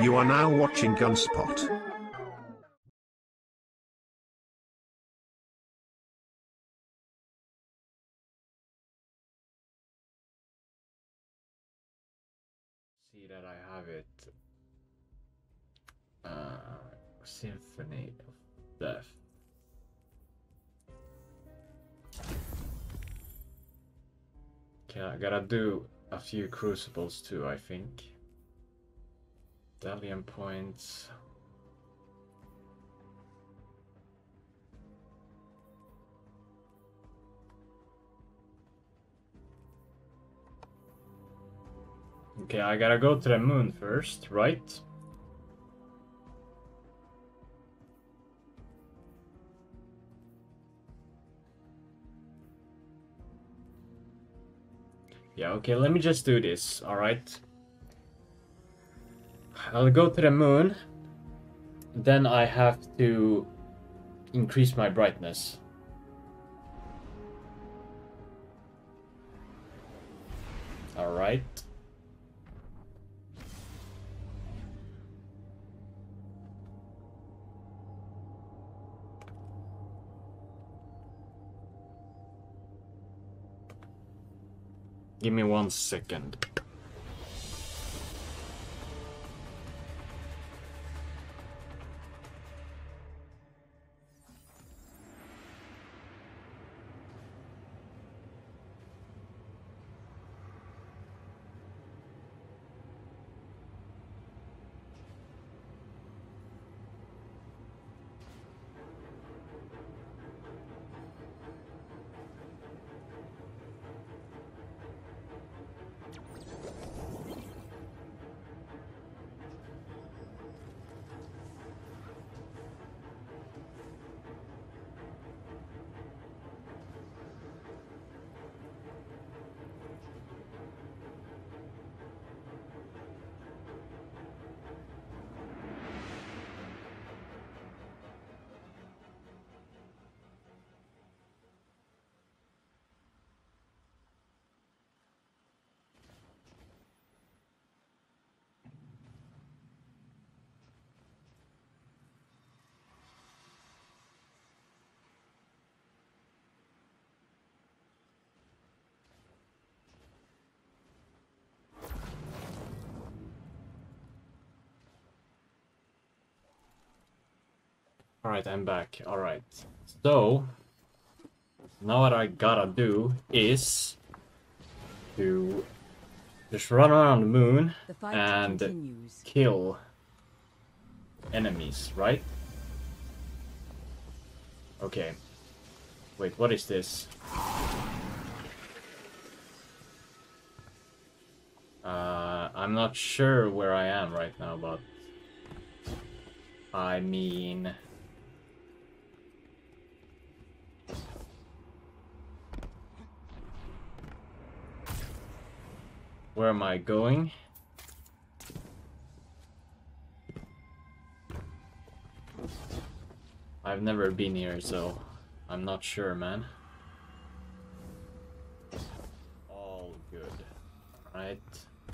You are now watching Gunspot. See that I have it. Symphony of Death. Okay, I gotta do a few crucibles too, I think. Dalian points. Okay, I gotta go to the moon first, right? Yeah, okay, let me just do this, alright? I'll go to the moon. Then I have to increase my brightness. Alright. Give me 1 second. Alright, I'm back. Alright. So, now what I gotta do is to just run around the moon and kill enemies, right? Okay. Wait, what is this? I'm not sure where I am right now, but I mean... Where am I going? I've never been here, so I'm not sure, man. All good. Alright.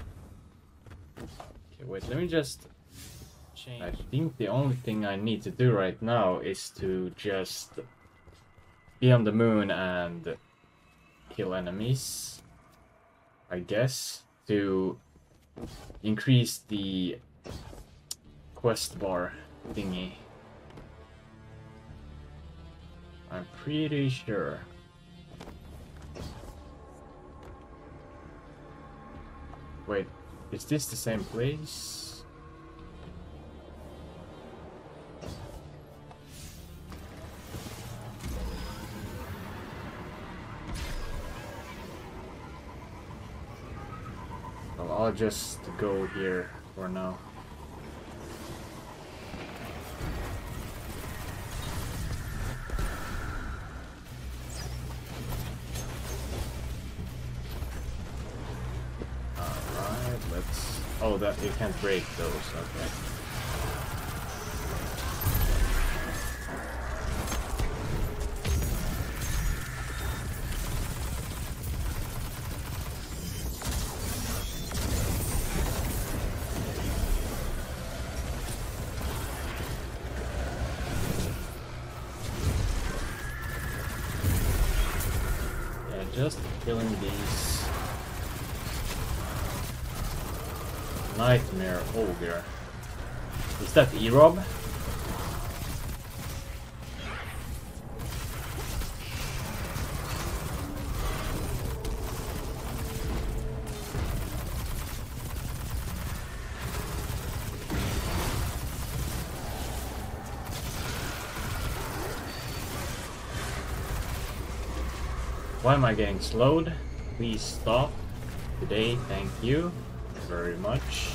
Okay, wait, let me just change. I think the only thing I need to do right now is to just be on the moon and kill enemies, I guess, to increase the quest bar thingy. I'm pretty sure. Wait, is this the same place? Well, I'll just go here for now. Oh, that you can't break those, okay. just killing these nightmare ogre. Is that E-Rob? Why am I getting slowed? Please stop. Today, thank you very much.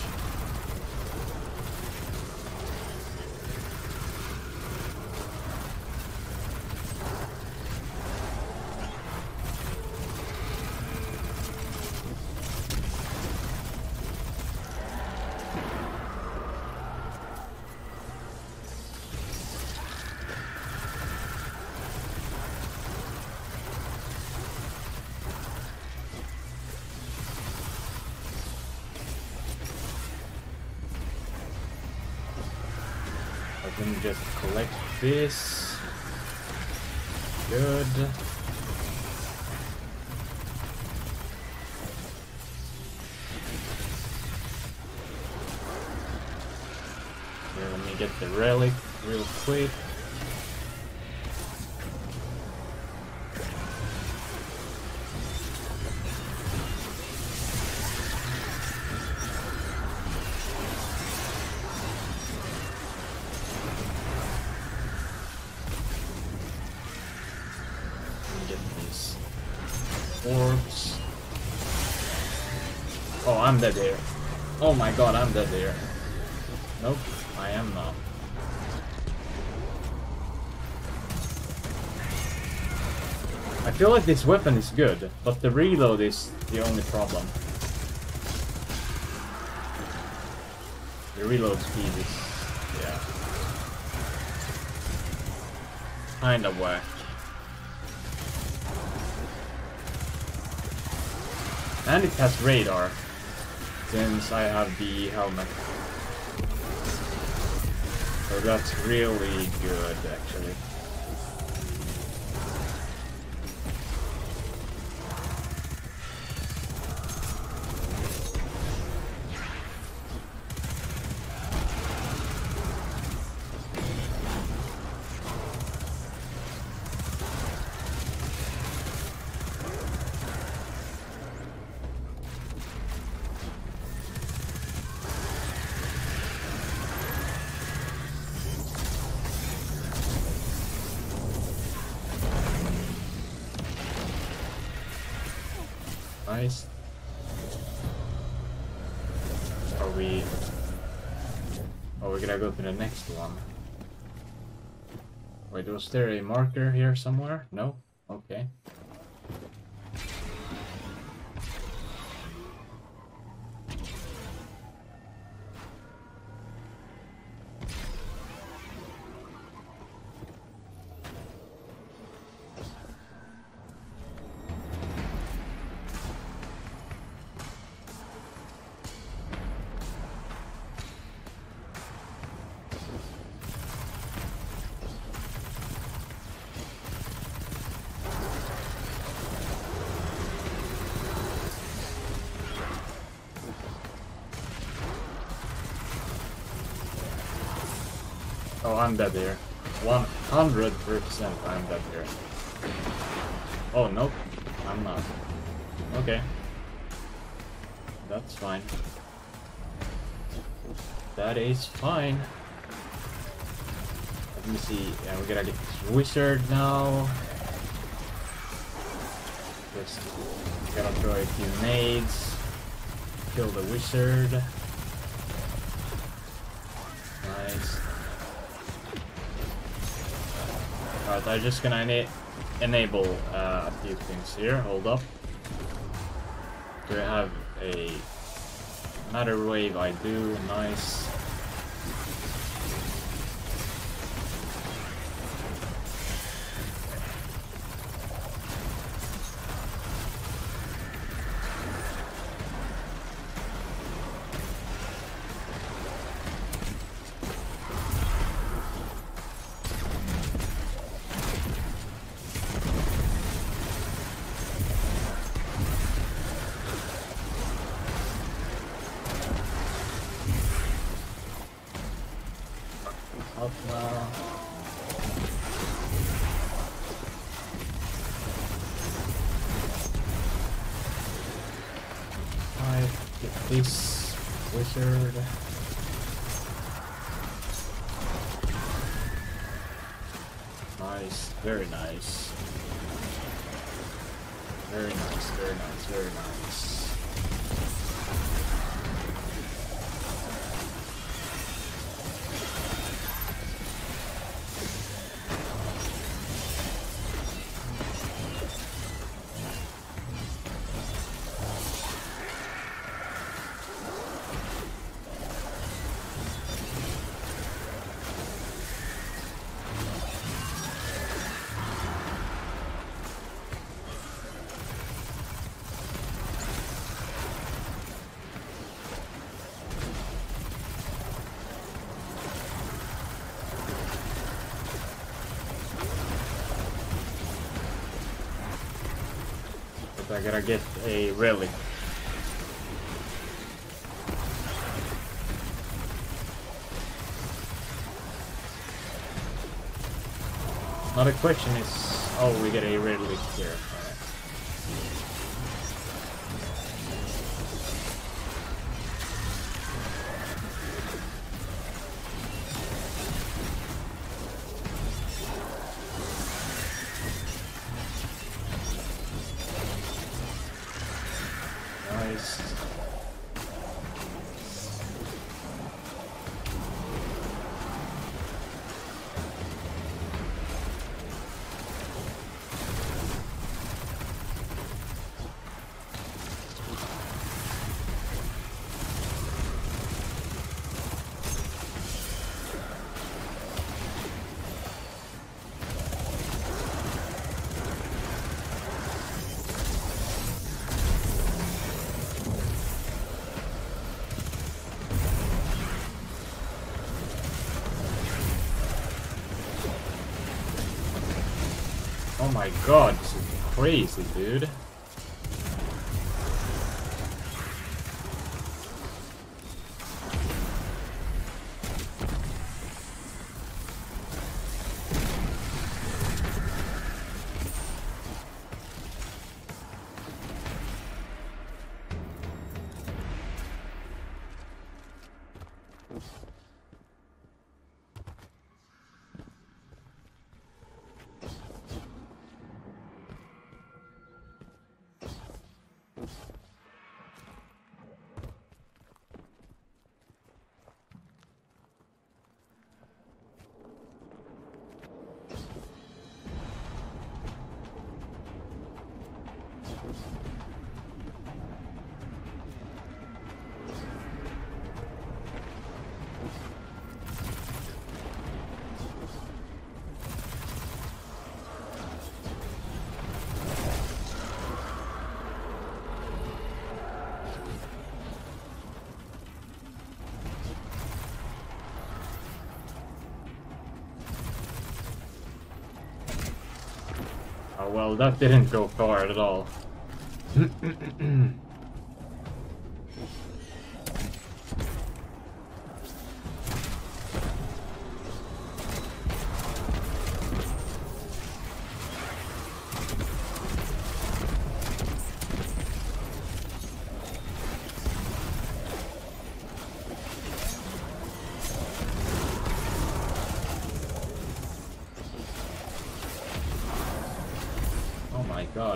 Let me just collect this. Good. Here, let me get the relic real quick. Orbs. Oh, I'm dead here. Oh my god, I'm dead here. Nope, I am not. I feel like this weapon is good, but the reload is the only problem. The reload speed is, yeah, kind of whack. And it has radar, since I have the helmet. So that's really good, actually. Nice. Are we... Oh, we're gonna go to the next one. Wait, was there a marker here somewhere? No? Okay. Oh, I'm dead here. 100% I'm dead here. Oh, nope. I'm not. Okay. That's fine. That is fine. Let me see. Yeah, we're gonna get this wizard now. Just gotta throw a few nades. Kill the wizard. Nice. Alright, I'm just gonna enable a few things here. Hold up. Do I have a matter wave? I do. Nice. Out now. Get this wizard. Nice, very nice. Very nice, very nice, very nice. I gotta get a relic. Now the question is, oh, we get a relic here. Oh my god, this is crazy, dude. Oh well, that didn't go far at all. Oh my god.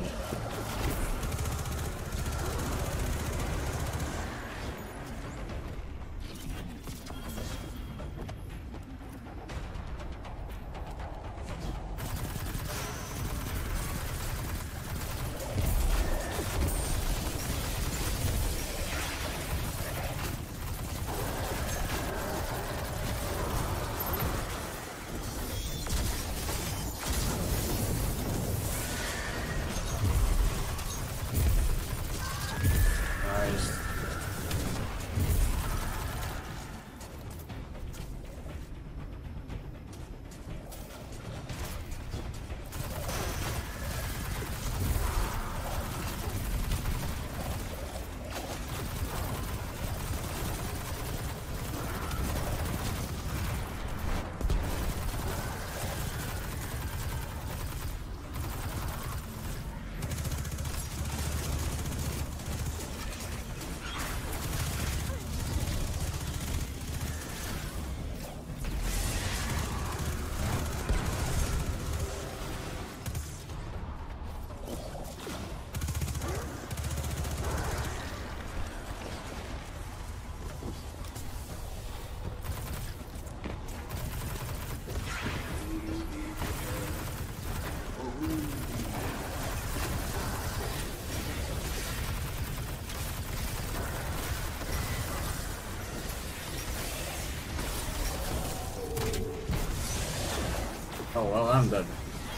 Oh well, I'm dead.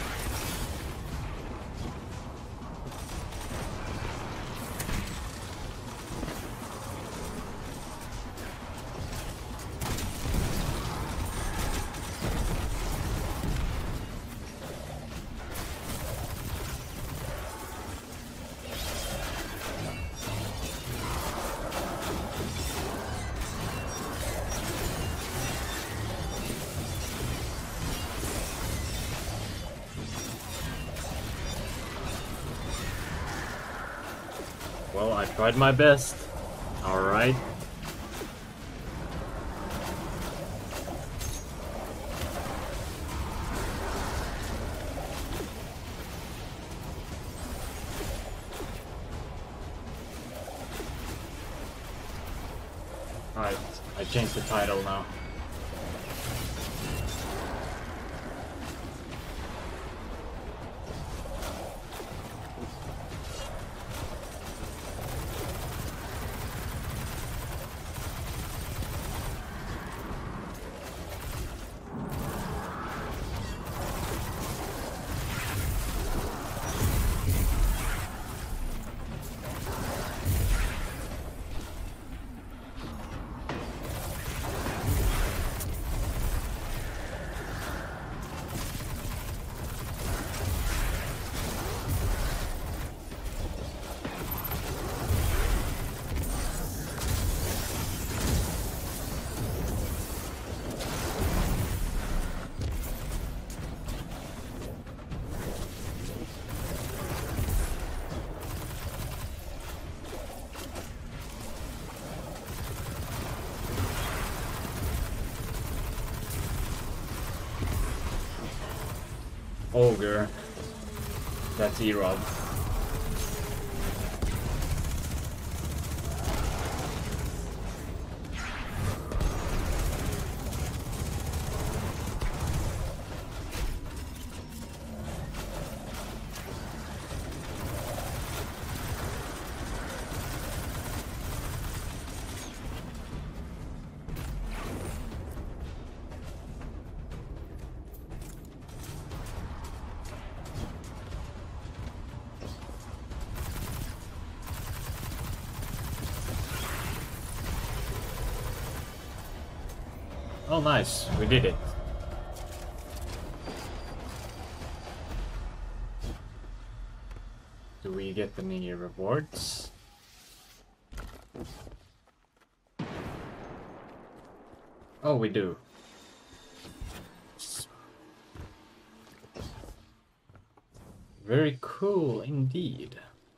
Well, I tried my best. Alright. Alright, I changed the title now. Ogre. That's Erod. Oh nice, we did it. Do we get any rewards? Oh, we do. Very cool indeed.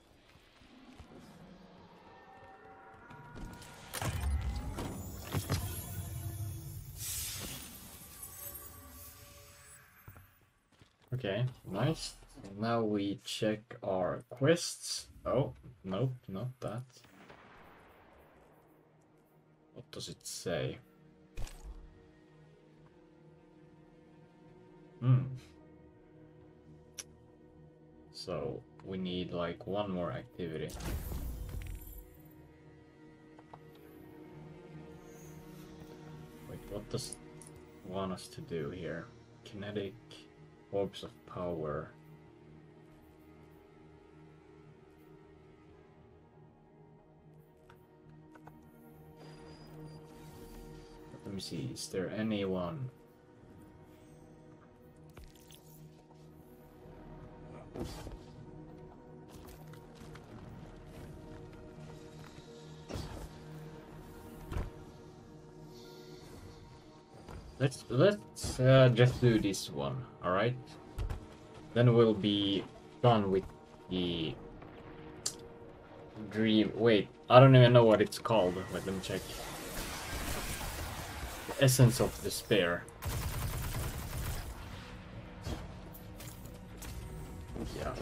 Okay, nice. Now we check our quests. Oh, nope, not that. What does it say? So we need like one more activity. Wait, what does it want us to do here? Kinetic orbs of power. Let me see, is there anyone? Let's just do this one, all right? Then we'll be done with the dream. Wait, I don't even know what it's called. Wait, let me check. The Essence of Despair. Yeah.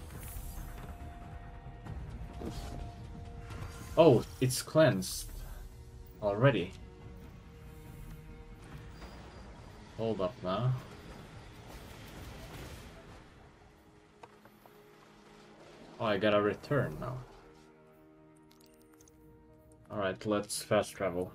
Oh, it's cleansed already. Hold up now. Oh, I gotta return now. Alright, let's fast travel.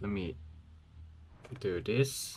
let me do this.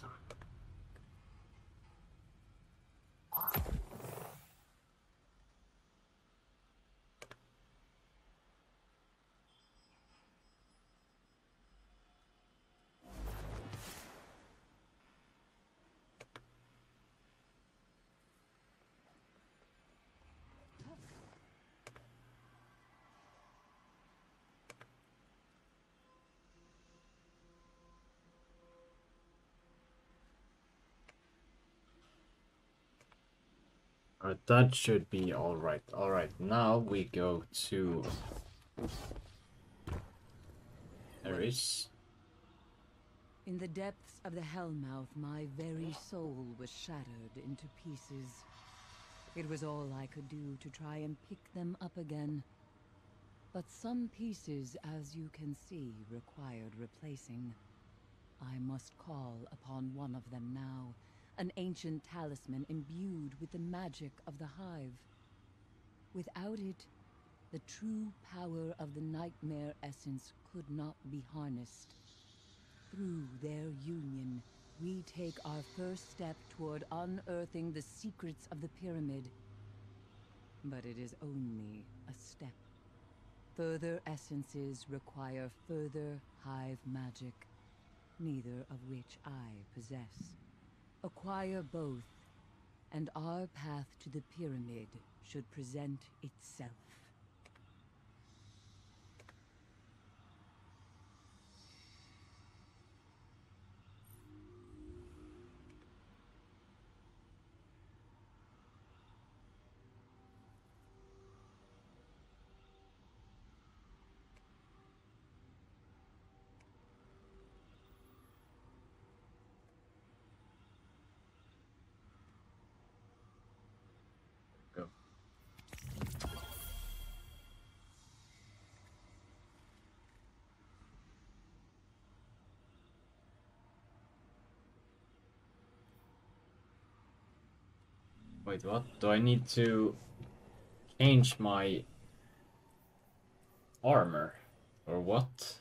Alright, that should be alright. Alright, now we go to Eris. In the depths of the Hellmouth, my very soul was shattered into pieces. It was all I could do to try and pick them up again. But some pieces, as you can see, required replacing. I must call upon one of them now. An ancient talisman imbued with the magic of the Hive. Without it, the true power of the Nightmare Essence could not be harnessed. Through their union, we take our first step toward unearthing the secrets of the pyramid. But it is only a step. Further essences require further Hive magic, neither of which I possess. Acquire both, and our path to the pyramid should present itself. Go. Wait, what? Do I need to change my armor? Or what?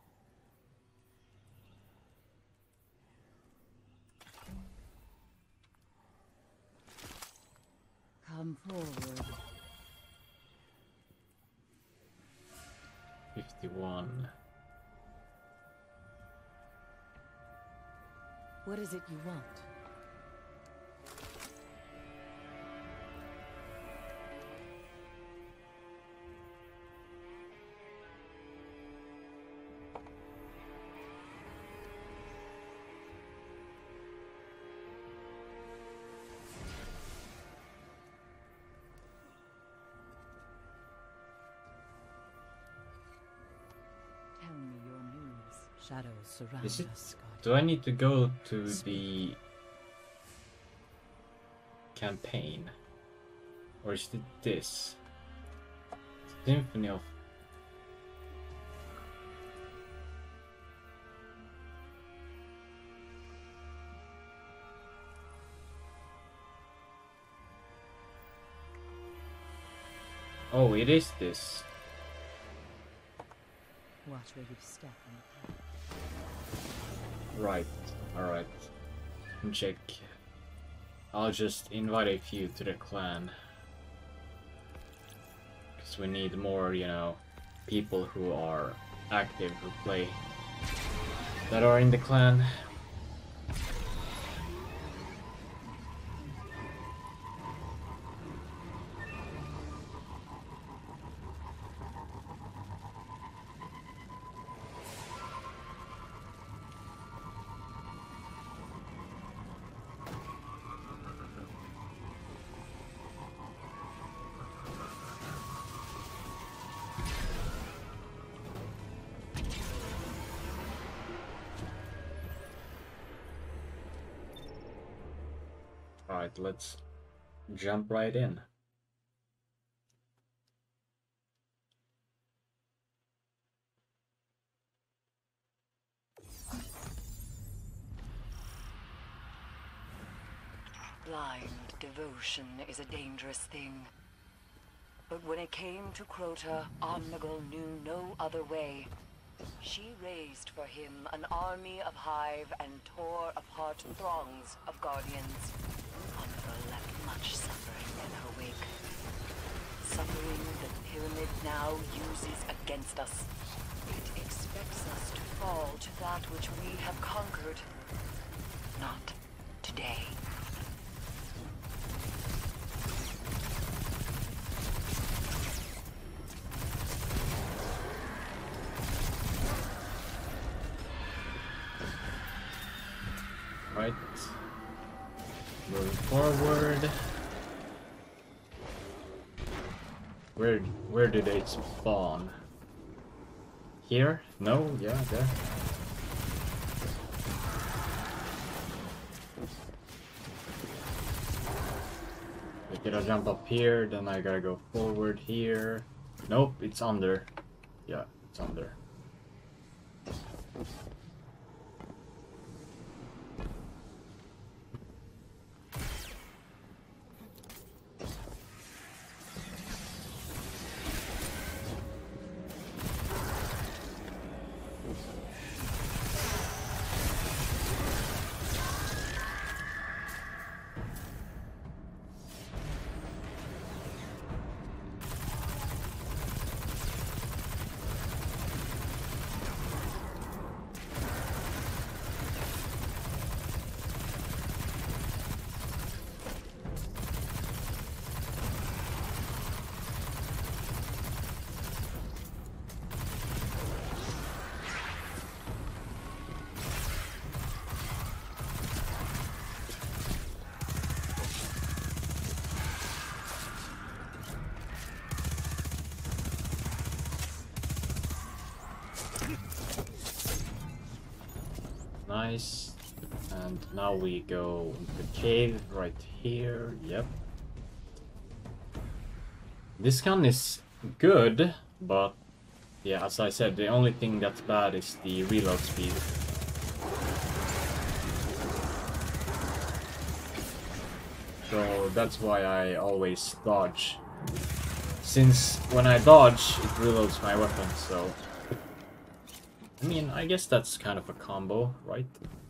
Come forward. 51. What is it you want? Tell me your news. Shadows surround Is it- us, God. Do I need to go to the campaign? Or is it this? Symphony of... Oh, it is this. Watch where you step on the path. Right, alright. Check. I'll just invite a few to the clan. Because we need more, you know, people who are active, who play, that are in the clan. Alright, let's jump right in. Blind devotion is a dangerous thing. But when it came to Crota, Omnigul knew no other way. She raised for him an army of Hive and tore apart throngs of Guardians. Omnivore left much suffering in her wake. Suffering the Pyramid now uses against us. It expects us to fall to that which we have conquered. Not today. Right. Moving forward. Where did they spawn? Here? No? Yeah, there. I gotta jump up here, then I gotta go forward here. Nope, it's under. Yeah, it's under. Nice. And now we go into the cave right here. Yep. This gun is good, but yeah, as I said, the only thing that's bad is the reload speed. So that's why I always dodge. Since when I dodge, it reloads my weapon, so... I mean, I guess that's kind of a combo, right?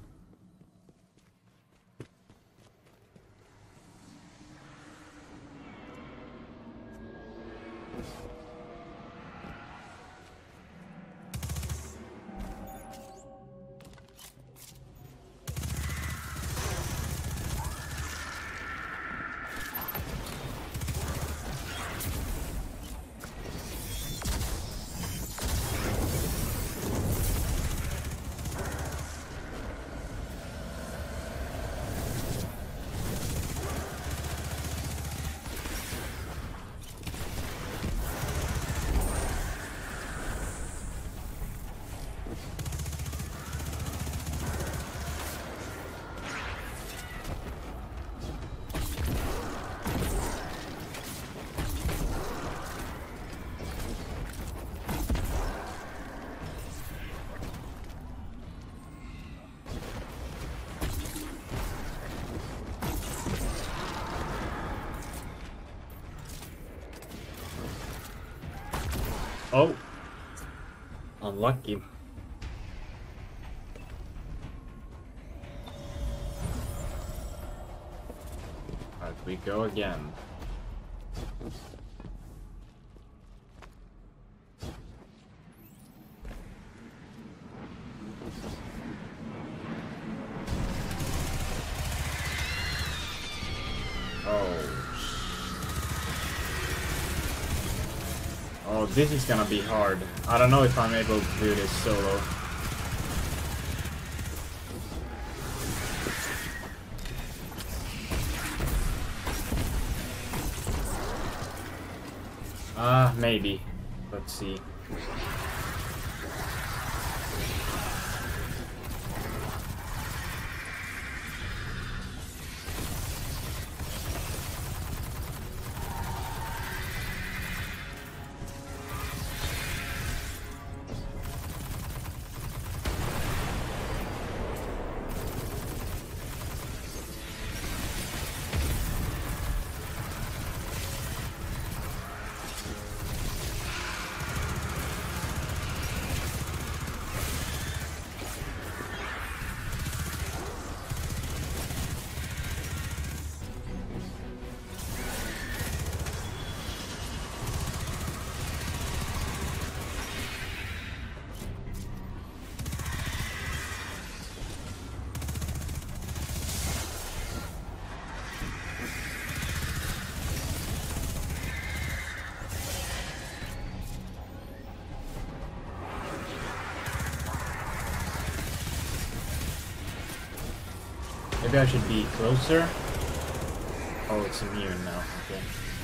Oh! Unlucky. Alright, we go again. Oh, this is gonna be hard. I don't know if I'm able to do this solo. Maybe. Let's see. Maybe I should be closer. Oh, it's immune now. Okay.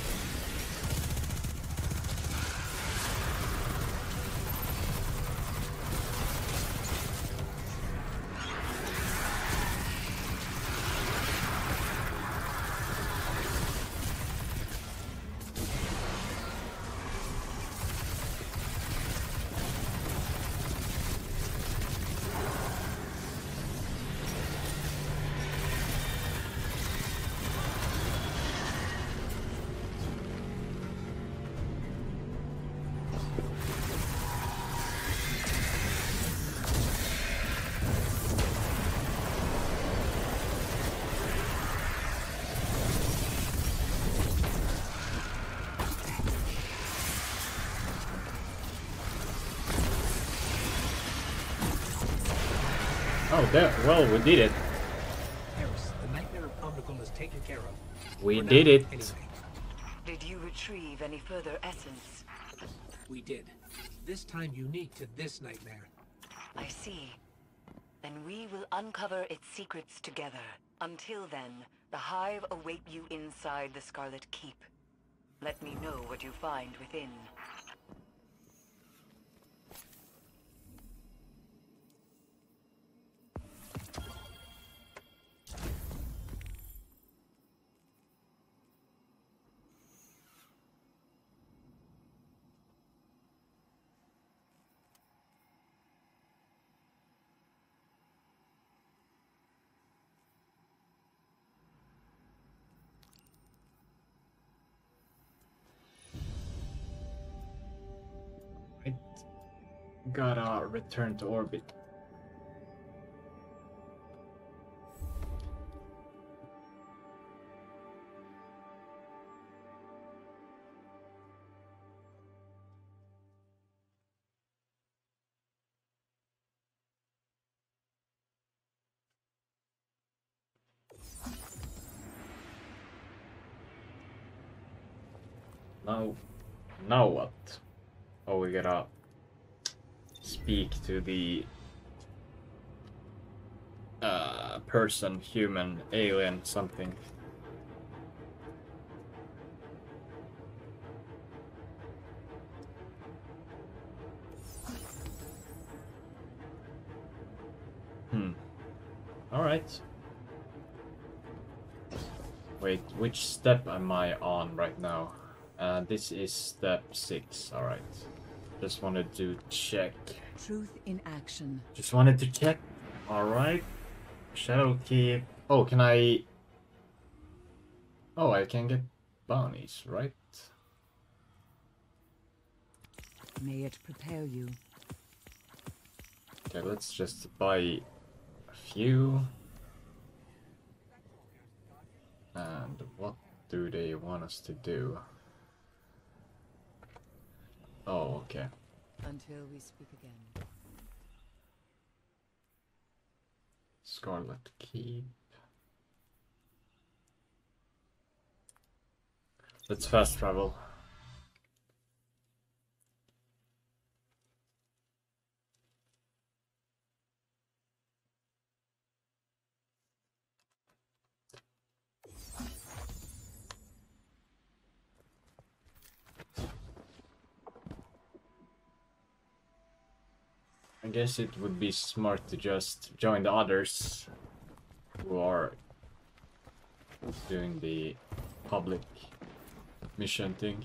Oh, there. Well, we did it. Harris, the Nightmare of Omnigul is taken care of. We For did now, it. Anyway, Did you retrieve any further essence? we did. This time unique to this nightmare. I see. Then we will uncover its secrets together. Until then, the Hive await you inside the Scarlet Keep. Let me know what you find within. I gotta return to orbit. Now what? Oh, we gotta speak to the person, human, alien, something. Alright. Wait, which step am I on right now? This is step 6, alright. Just wanted to check. Truth in action. Just wanted to check. Alright. Shadow Keep. Oh, can I... Oh, I can get bounties, right? May it prepare you. Okay, let's just buy a few. And what do they want us to do? Oh, okay. Until we speak again. Scarlet Keep. Let's fast travel. I guess it would be smart to just join the others who are doing the public mission thing.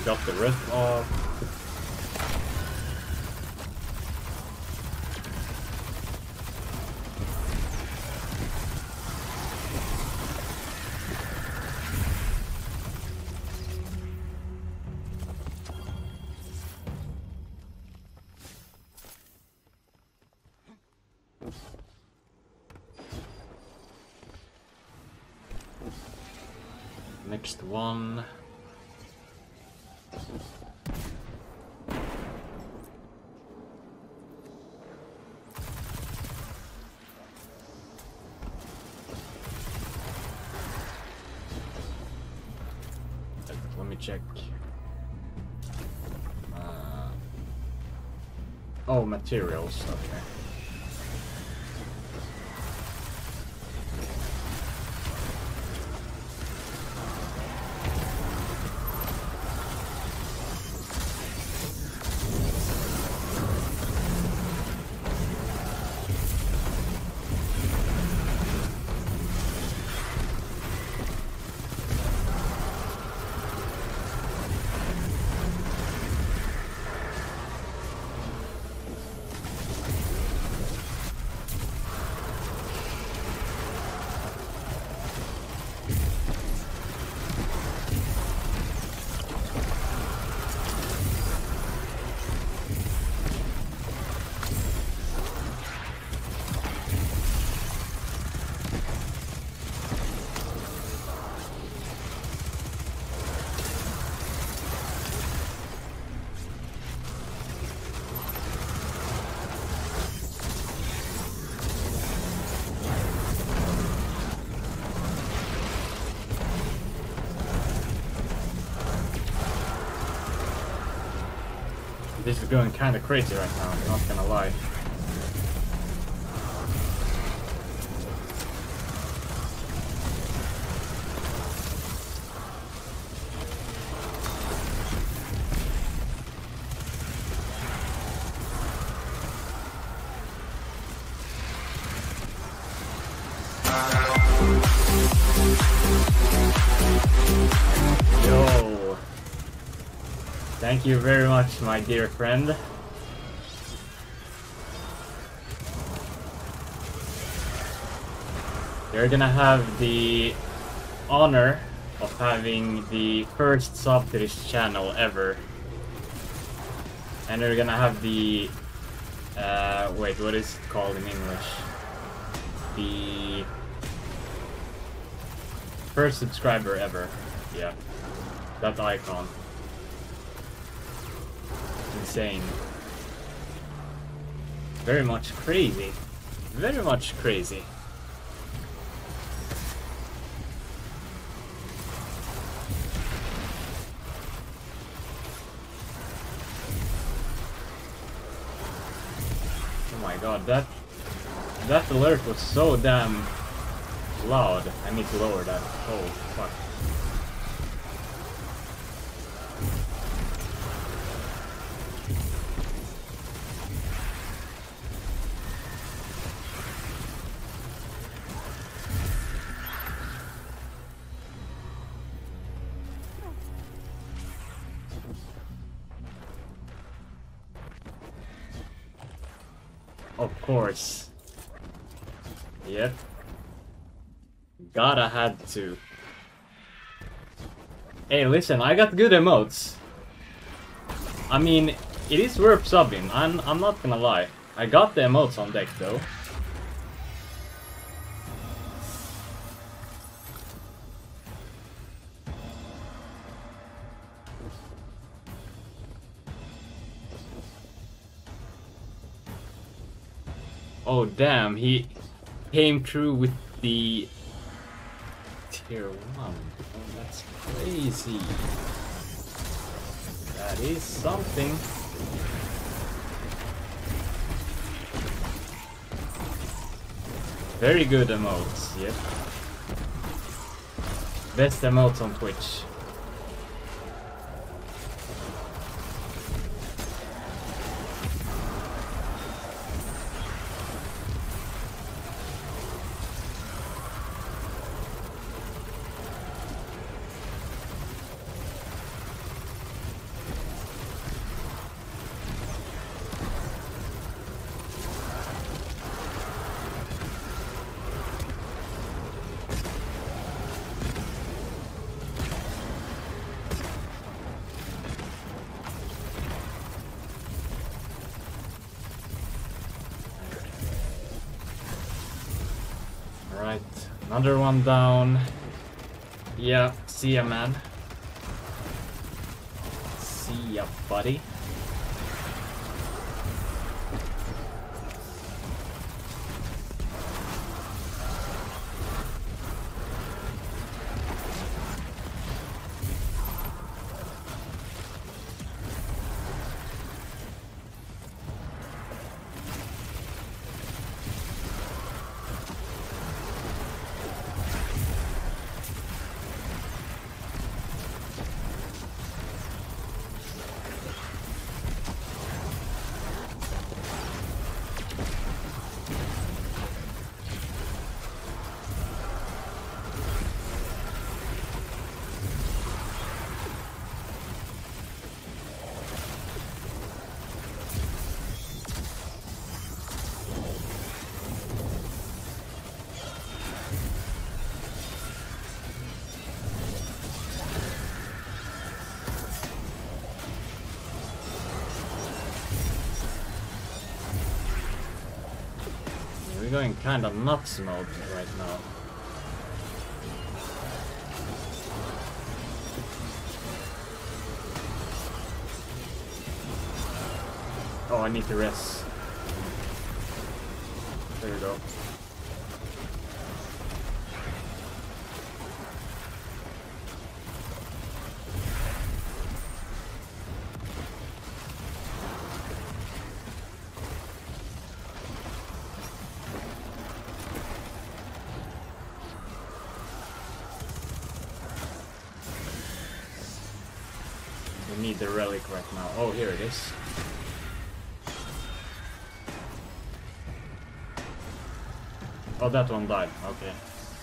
got the rest off. Next one. Let me check. Oh, materials. Okay. This is going kind of crazy right now, I'm not gonna lie. Yo! Thank you very much, my dear friend. You're gonna have the honor of having the first sub to this channel ever. And you're gonna have the... wait, what is it called in English? The... first subscriber ever. Yeah. That icon. Insane. Very much crazy. Very much crazy. Oh my god, that alert was so damn loud. I need to lower that. Oh fuck. Of course. Yep. Gotta had to. Hey, listen, I got good emotes. I mean, it is worth subbing. I'm not gonna lie. I got the emotes on deck though. Oh damn, he came through with the tier 1. Oh, that's crazy. That is something. Very good emotes, yep. Best emotes on Twitch. Another one down. Yeah, see ya, man. See ya, buddy. We're going kind of nuts mode right now. Oh, I need to rest. There we go. We need the relic right now. Oh, here it is. Oh, that one died. Okay.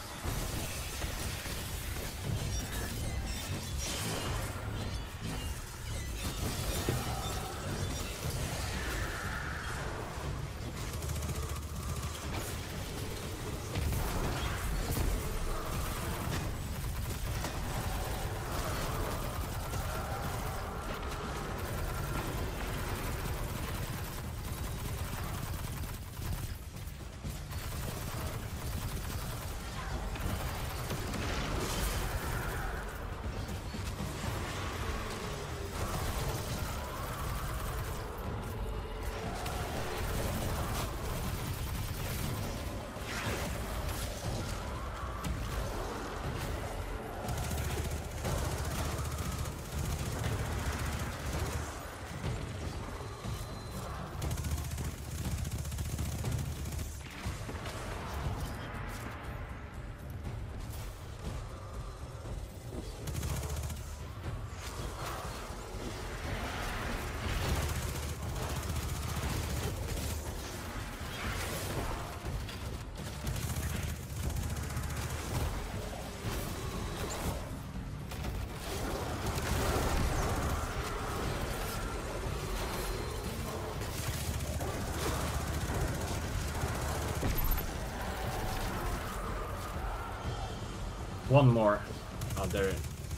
One more out there.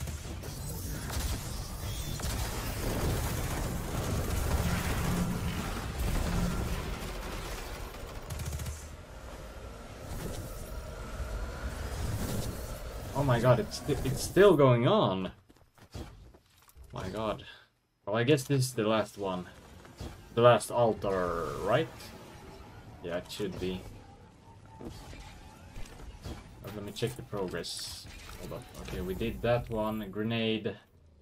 Oh my god, it's still going on. My god. Well, I guess this is the last one. The last altar, right? Yeah, it should be. But let me check the progress. Hold up. Okay, we did that one. Grenade.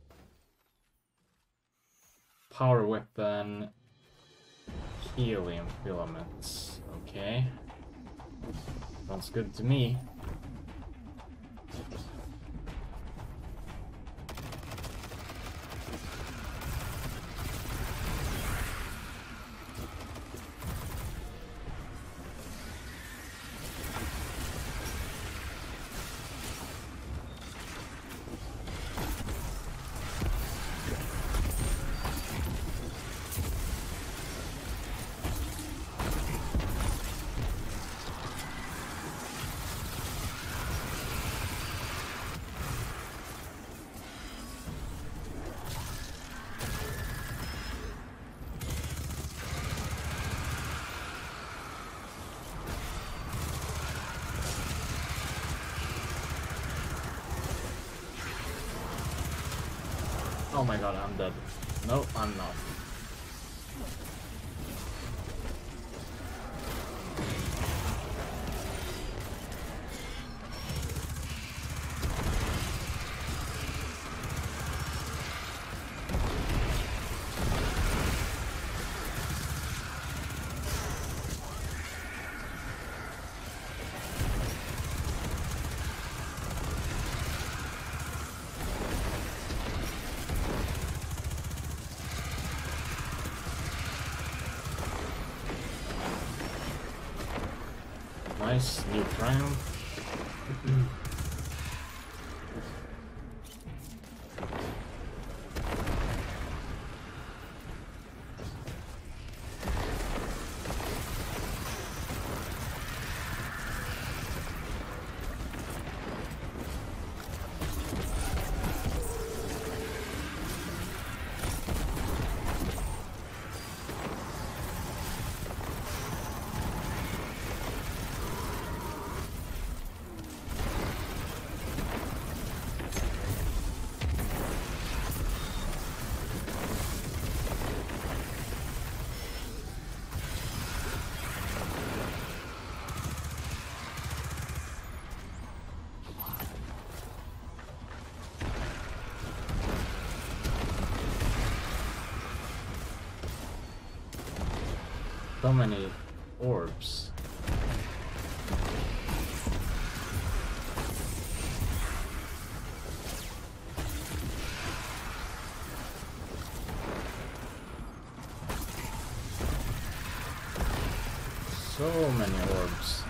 Power weapon. Helium filaments. Okay. Sounds good to me. Oh my god, I'm dead. No, I'm not. Nice, new triumph. So many orbs. So many orbs.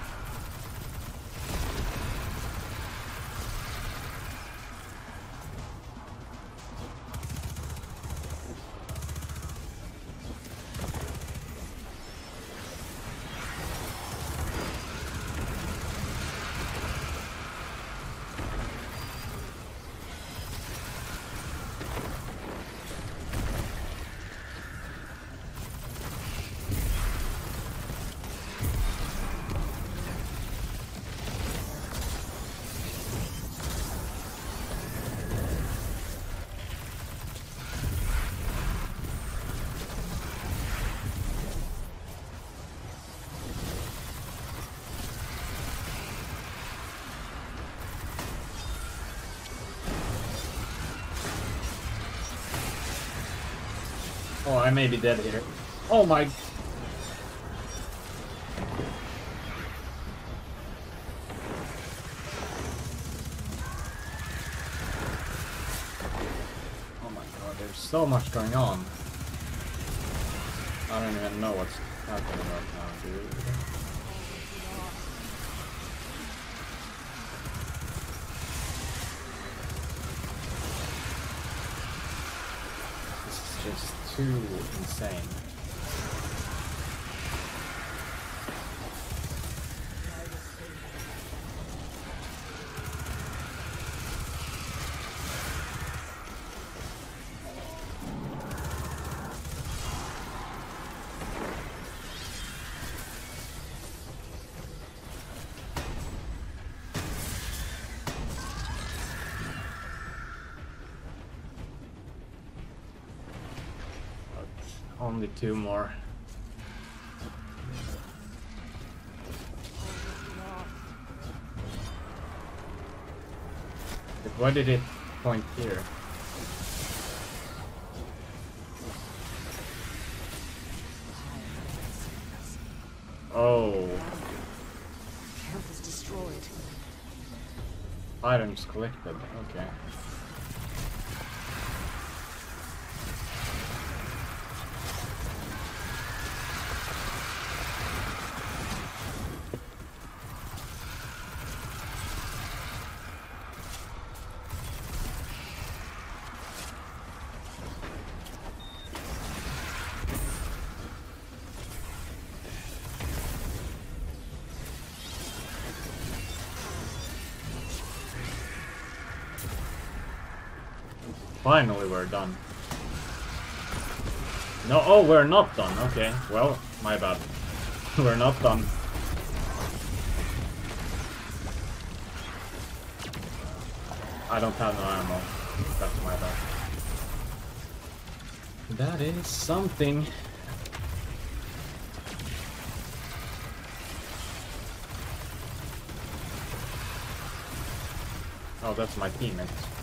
Oh, I may be dead here. Oh my... Oh my god, there's so much going on. I don't even know what's happening right now, dude. This is just too insane. Only two more. But why did it point here? Oh. Camp was destroyed. Items collected, okay. Finally, we're done. No, oh, we're not done. Okay, well, my bad. We're not done. I don't have no ammo. That's my bad. That is something. Oh, that's my teammate.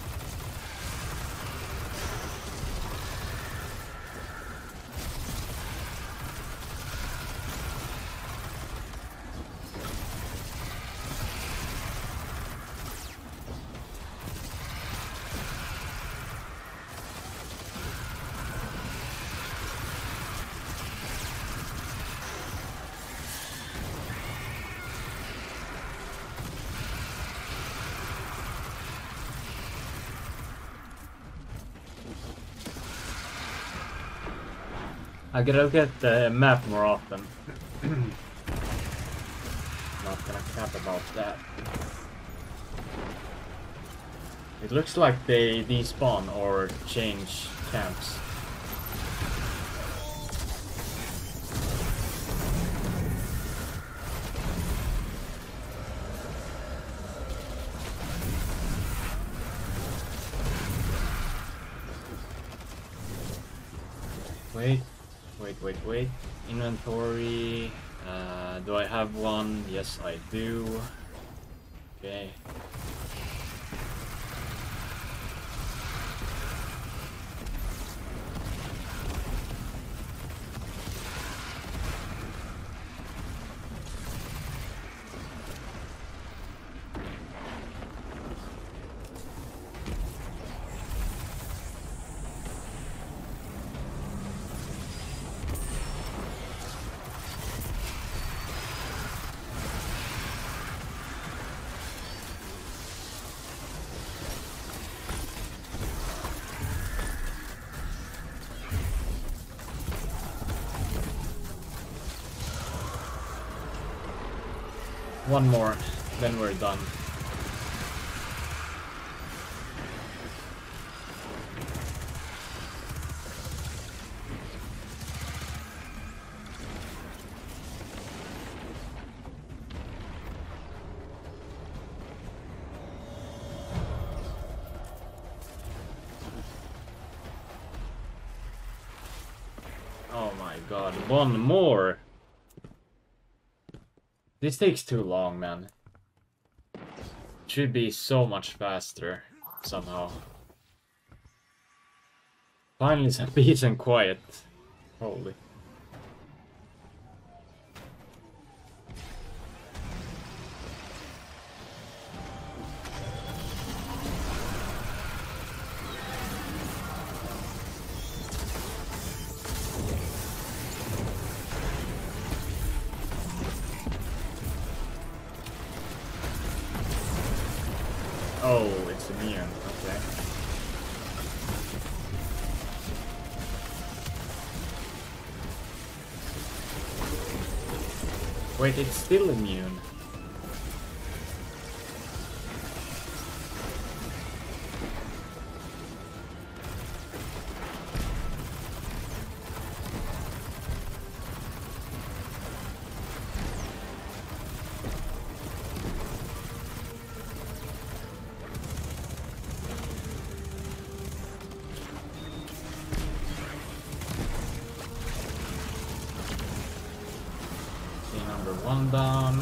I gotta look at the map more often. Not gonna cap about that. It looks like they despawn or change camps. Wait. Inventory. Do I have one? Yes, I do. Okay. One more, then we're done. Oh my god, one more! This takes too long, man. Should be so much faster, somehow. Finally some peace and quiet. Holy. Oh, it's immune, okay. Wait, it's still immune. One down.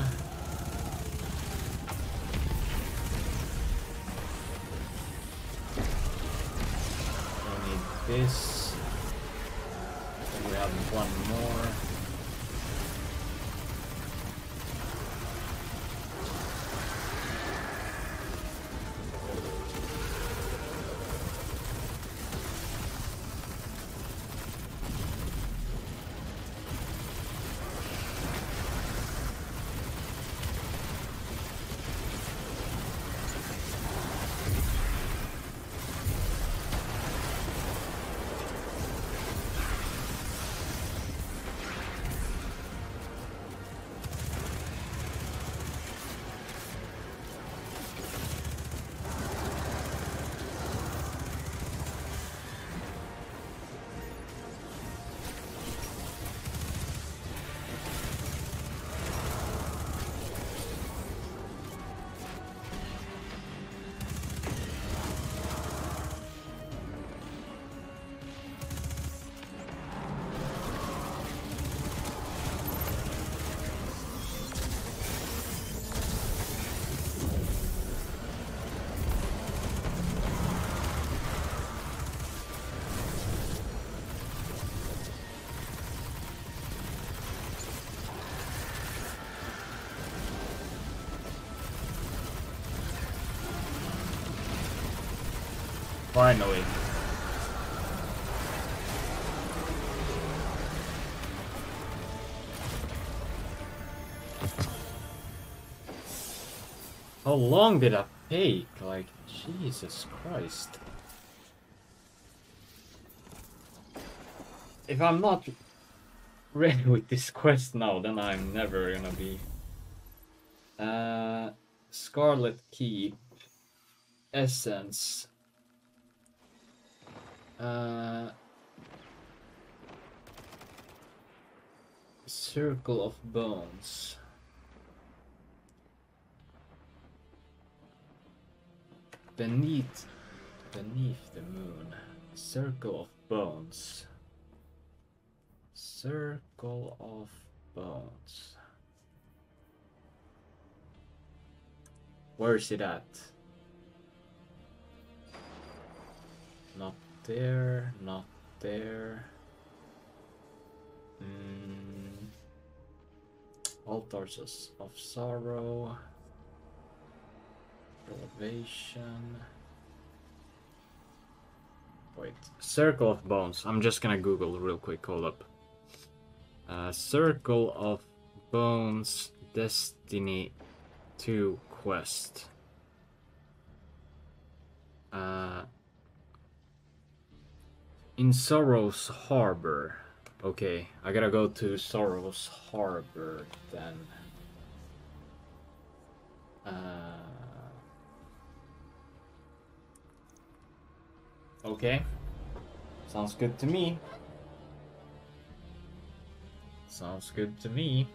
We need this. And we have one more. Finally. How long did that take? Like, Jesus Christ. If I'm not ready with this quest now, then I'm never gonna be. Scarlet Keep. Essence. Circle of Bones. Beneath the moon. Circle of Bones. Circle of Bones. Where is it at? Not there, not there. Altars of Sorrow. Elevation. Wait, Circle of Bones. I'm just gonna Google real quick, hold up. Circle of Bones Destiny 2 quest. In Sorrow's Harbor. Okay, I gotta go to Sorrow's Harbor then. Okay. Sounds good to me. Sounds good to me.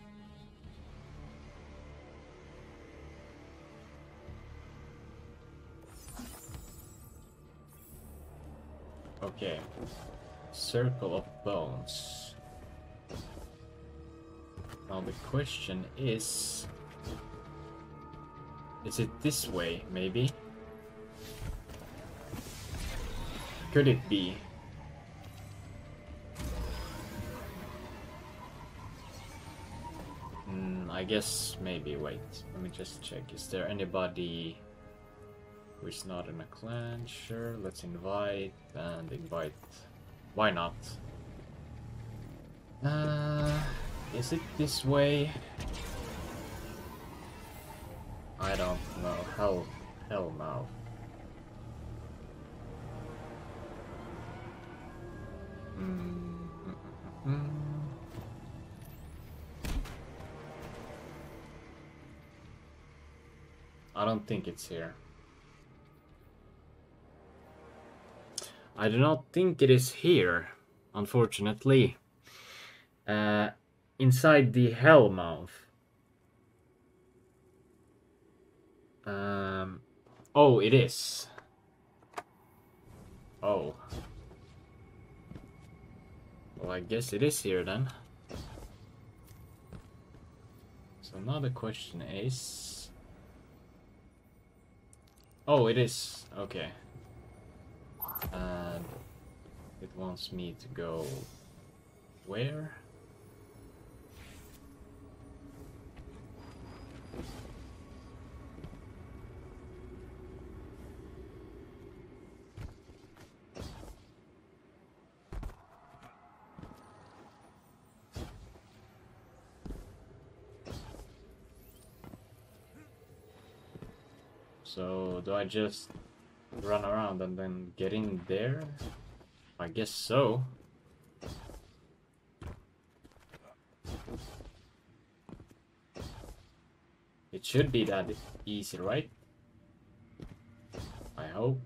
Okay. Circle of Bones. Now the question is it this way, maybe? Could it be? I guess maybe. Wait, let me just check. Is there anybody who is not in a clan? Sure, let's invite and invite. Why not? Is it this way? I don't know. Hellmouth. I don't think it's here. I do not think it is here, unfortunately. Inside the Hellmouth. Oh, it is. Oh. Well, I guess it is here then. So now the question is... Oh, it is. Okay. And it wants me to go... Where? So, do I just run around and then get in there? I guess so. It should be that easy, right? I hope.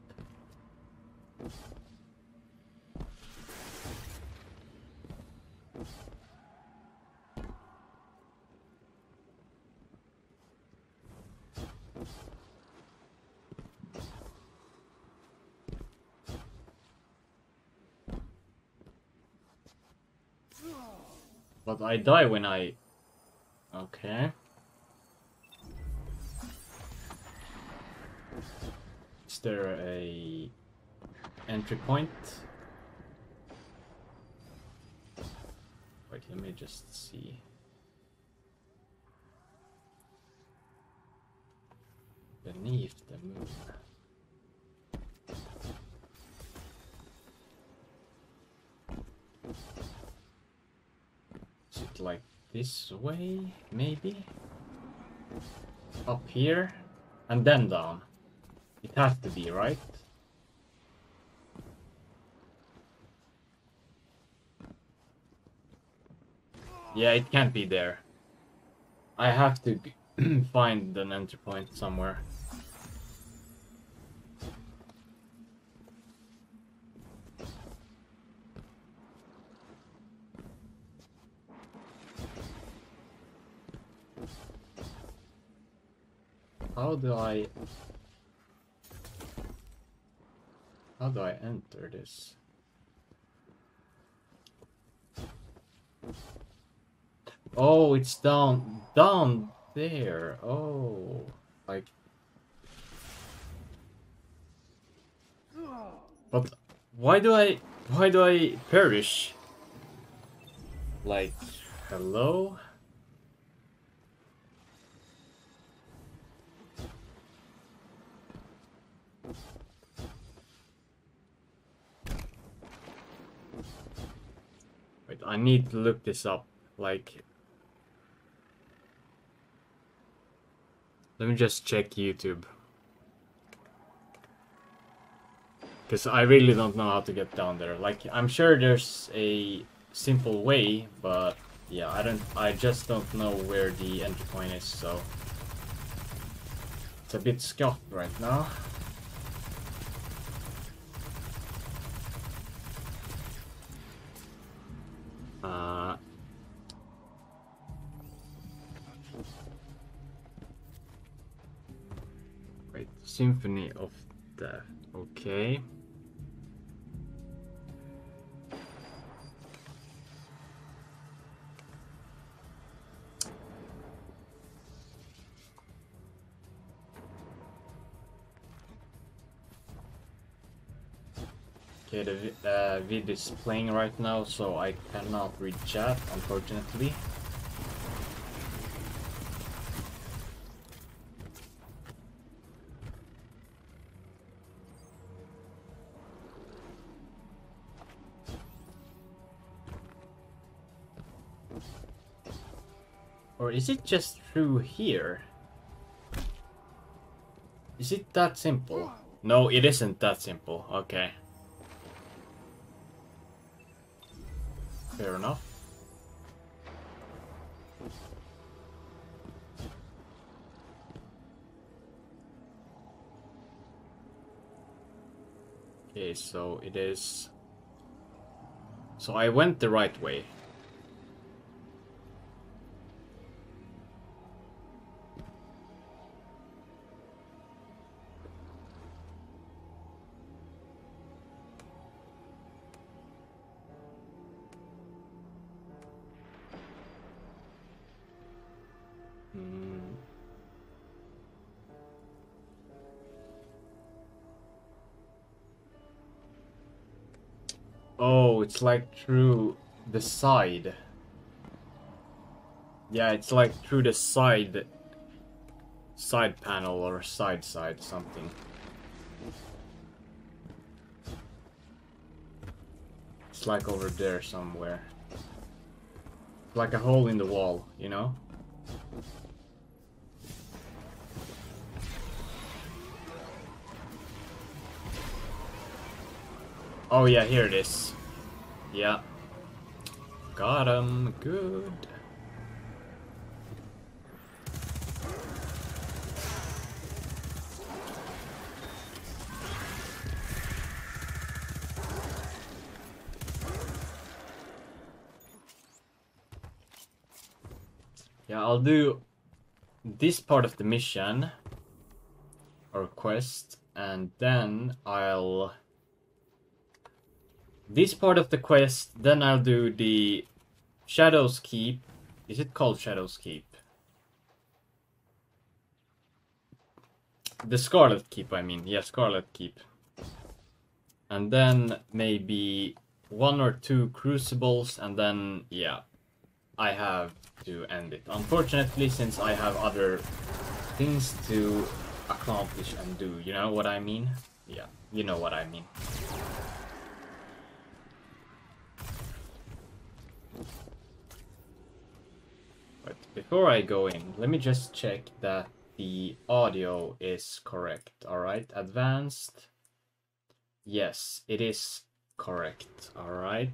But I die when I... Okay. Is there a entry point? Wait, let me just see. Beneath the moon. it like this way, maybe? Up here, and then down. It has to be, right? Yeah, it can't be there. I have to find an enter point somewhere. How do I enter this? Oh, it's down there. Oh, like. But why do I perish? Like, hello? Wait, I need to look this up. Like, let me just check YouTube. Because I really don't know how to get down there. Like, I'm sure there's a simple way, but yeah, I just don't know where the entry point is, so it's a bit scuffed right now. Wait, Symphony of Death. Okay. Okay, the vid is playing right now, so I cannot read chat, unfortunately. Or is it just through here? Is it that simple? No, it isn't that simple. Okay. Fair enough. Okay, so it is... So I went the right way. Oh, it's like through the side. Yeah, it's like through the side panel or side something. It's like over there somewhere. Like a hole in the wall, you know? Oh yeah, here it is. Yeah. Got him. Good. Yeah, I'll do this part of the mission or quest, and then I'll... This part of the quest, then I'll do the Shadow's Keep. Is it called Shadow's Keep? The Scarlet Keep, I mean. Yeah, Scarlet Keep. And then maybe 1 or 2 Crucibles, and then, yeah, I have to end it. Unfortunately, since I have other things to accomplish and do, you know what I mean? Yeah, you know what I mean. before I go in, let me just check that the audio is correct. Alright, advanced. Yes, it is correct. Alright.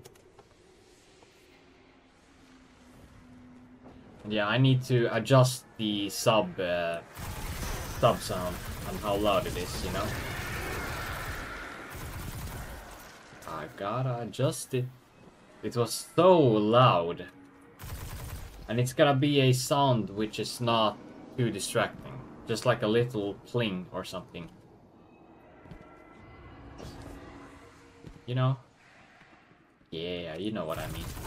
Yeah, I need to adjust the sub sound and how loud it is, you know? I gotta adjust it. It was so loud. And it's gotta be a sound which is not too distracting. Just like a little pling or something. You know? Yeah, you know what I mean.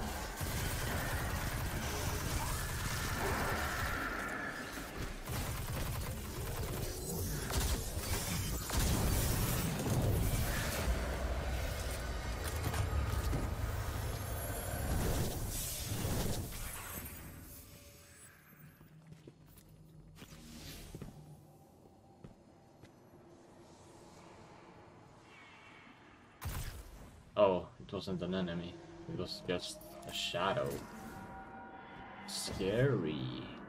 Oh, it wasn't an enemy. It was just a shadow. Scary.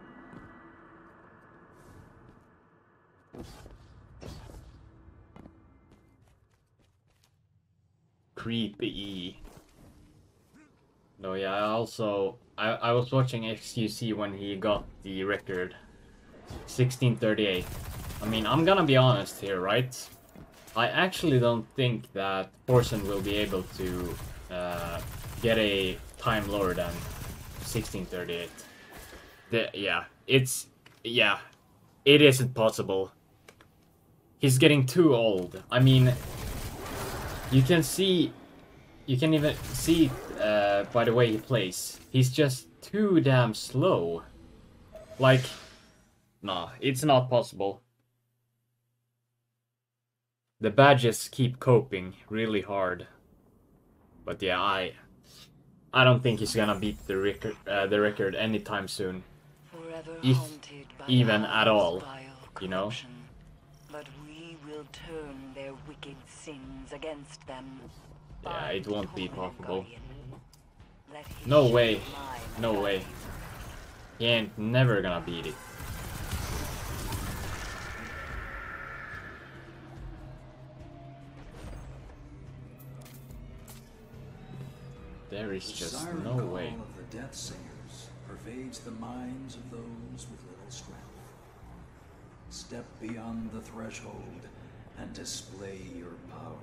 Creepy. No, yeah, I was watching XQC when he got the record. 1638. I mean, I'm gonna be honest here, right? I actually don't think that Forsen will be able to get a time lower than 1638. It isn't possible. He's getting too old. I mean, you can even see by the way he plays. He's just too damn slow. Like, nah, it's not possible. The badges keep coping really hard, but yeah, I don't think he's gonna beat the record anytime soon, if even at all, you know. But we will turn their wicked sins against them. Yeah, it won't be possible. No way, no way. He ain't never gonna beat it. There is just no way. The of the Death Singers pervades the minds of those with little strength. Step beyond the threshold and display your power.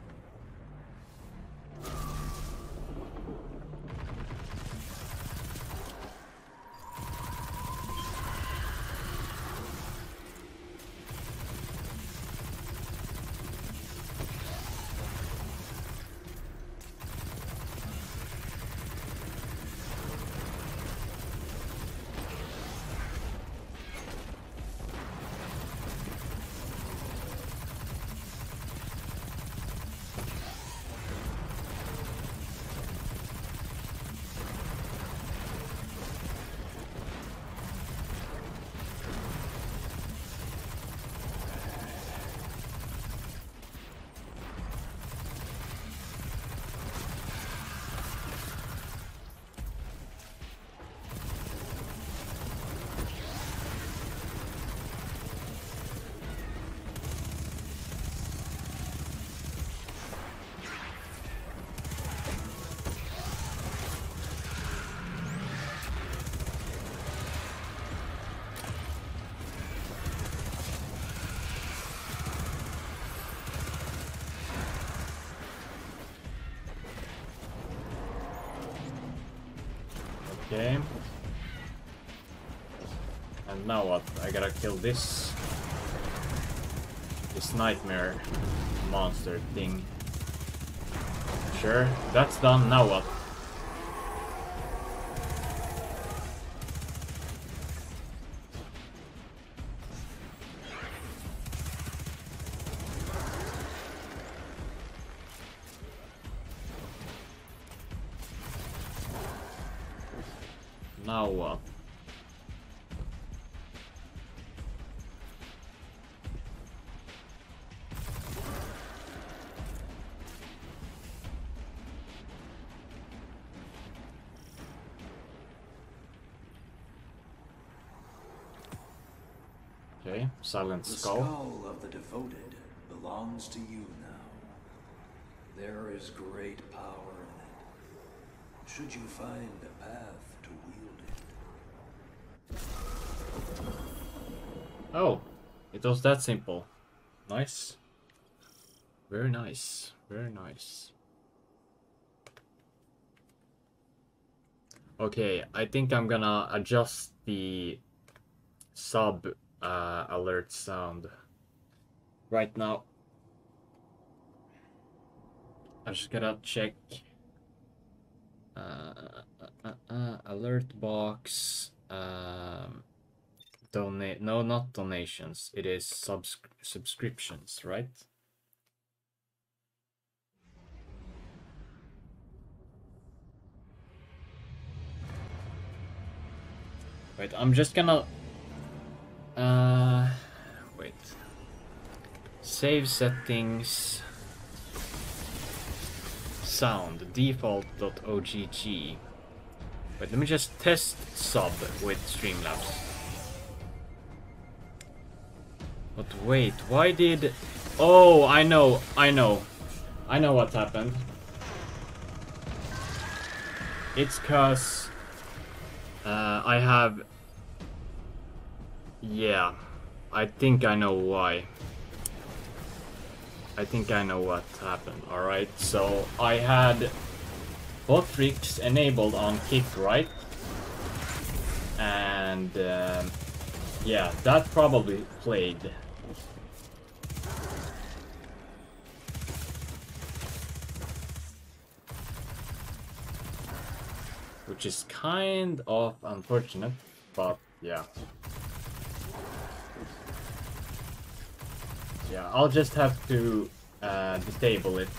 Okay. And now what? I gotta kill this nightmare monster thing. Sure, that's done. Now what? Now what? Okay, Silent The Skull. skull of the devoted belongs to you now. There is great power in it. Should you find a path to wield it. Oh, it was that simple. Nice. Very nice. Very nice. Okay, I think I'm gonna adjust the sub alert sound right now. I just gotta check alert box. Donate? No, not donations. It is subscriptions, right? Wait, I'm just gonna wait. Save settings. Sound default.ogg. Wait, let me just test sub with Streamlabs. But wait, why did... Oh, I know what happened. It's cause I have... Yeah, I think I know why. I think I know what happened, alright? So, I had bot tricks enabled on kick, right? And, yeah, that probably played. Which is kind of unfortunate, but yeah. Yeah, I'll just have to disable it.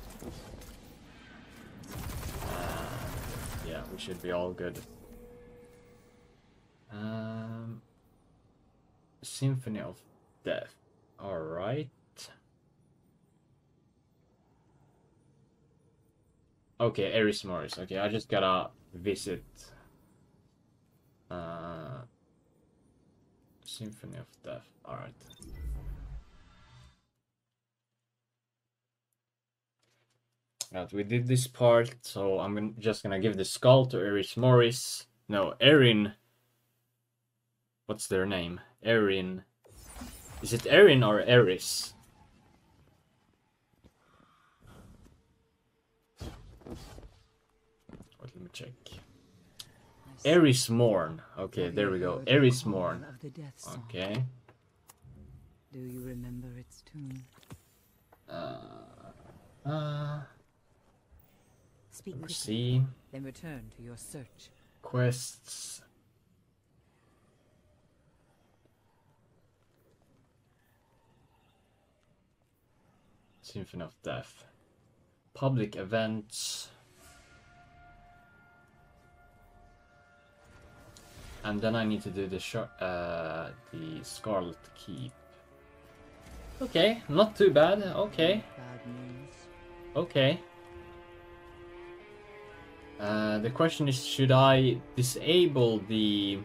Yeah, we should be all good. Symphony of Death. Alright. Okay, Eris Morris. Okay, I just gotta visit Symphony of Death. Alright. Right, we did this part, so I'm just gonna give the skull to Eris Morris. No, Erin. What's their name? Erin. Is it Erin or Eris? Wait, let me check. Eris Morn. Okay, there we go. Eris Morn. Okay. Do you remember its tune? Speak quickly, See. then return to your search. Quests. Symphony of Death. Public events. And then I need to do the Scarlet Keep. Okay, not too bad. Okay. Bad news. Okay. The question is, should I disable the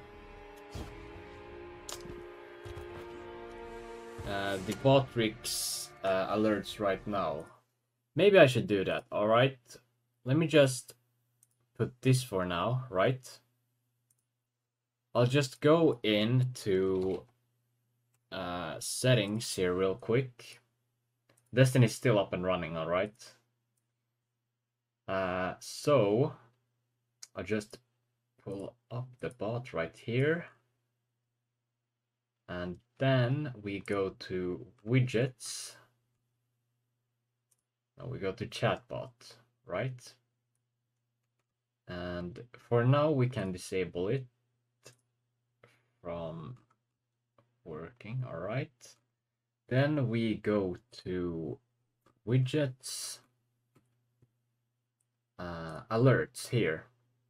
Botrix alerts right now? Maybe I should do that. All right. Let me just put this for now, right? I'll just go into settings here real quick. Destiny's still up and running, all right? So I'll just pull up the bot right here. And then we go to widgets. Now we go to chatbot, right? And for now we can disable it from working, all right? Then we go to widgets, alerts here.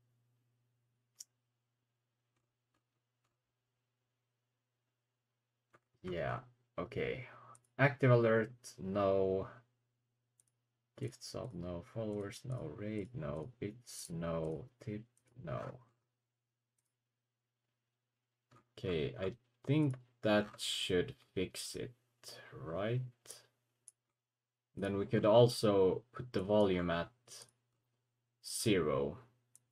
Yeah, okay. Active alert, no. Gift sub, no. Followers, no. Raid, no. Bits, no. Tip, no. Okay, I think that should fix it, right? Then we could also put the volume at 0.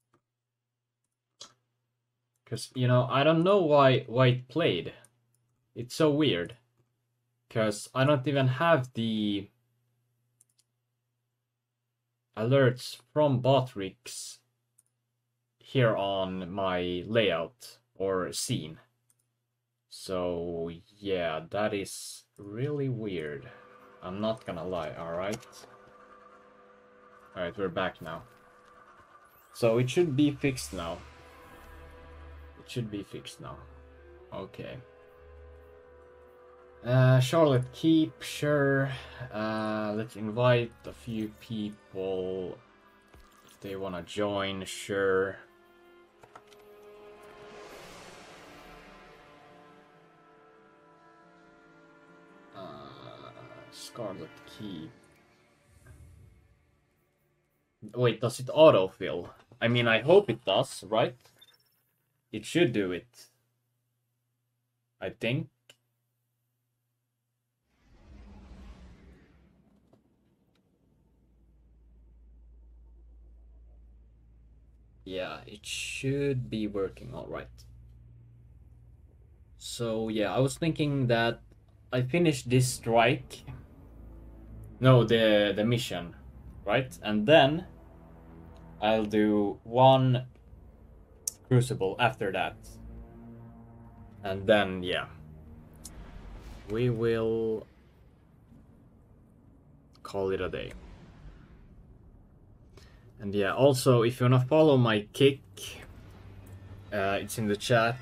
Because, you know, I don't know why it played. It's so weird. Because I don't even have the alerts from Botrix here on my layout or scene. So yeah, that is really weird. I'm not gonna lie, alright? Alright, we're back now. So it should be fixed now. It should be fixed now. Okay. Charlotte Keep, sure. Let's invite a few people. If they wanna join, sure. Scarlet Keep. Wait, does it autofill? I mean, I hope it does, right? It should do it. I think. Yeah, it should be working all right. So yeah, I was thinking that I finished this strike. No, the mission, right? And then I'll do one Crucible after that. And then, yeah. We will call it a day. And yeah, also, if you wanna follow my kick, it's in the chat.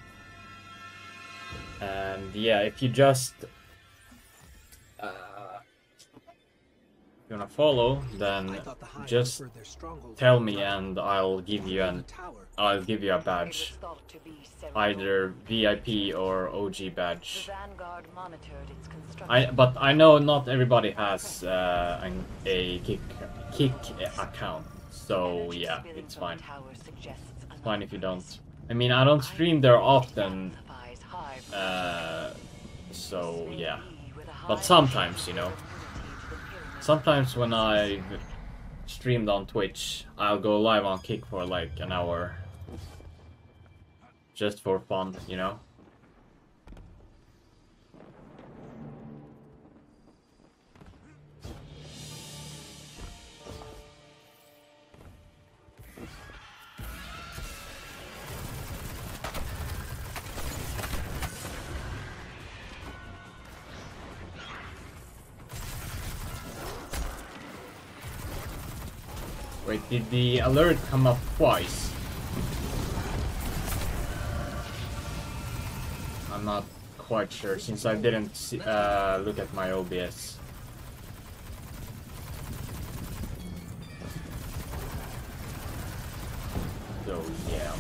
And yeah, if you just you wanna follow, then just tell me and I'll give you a badge, either VIP or OG badge. But I know not everybody has a kick account, so yeah, it's fine. It's fine if you don't. I mean, I don't stream there often, so yeah. But sometimes, you know. Sometimes when I streamed on Twitch, I'll go live on Kick for like an hour. Just for fun, you know? Wait, did the alert come up twice? I'm not quite sure since I didn't look at my OBS. So yeah.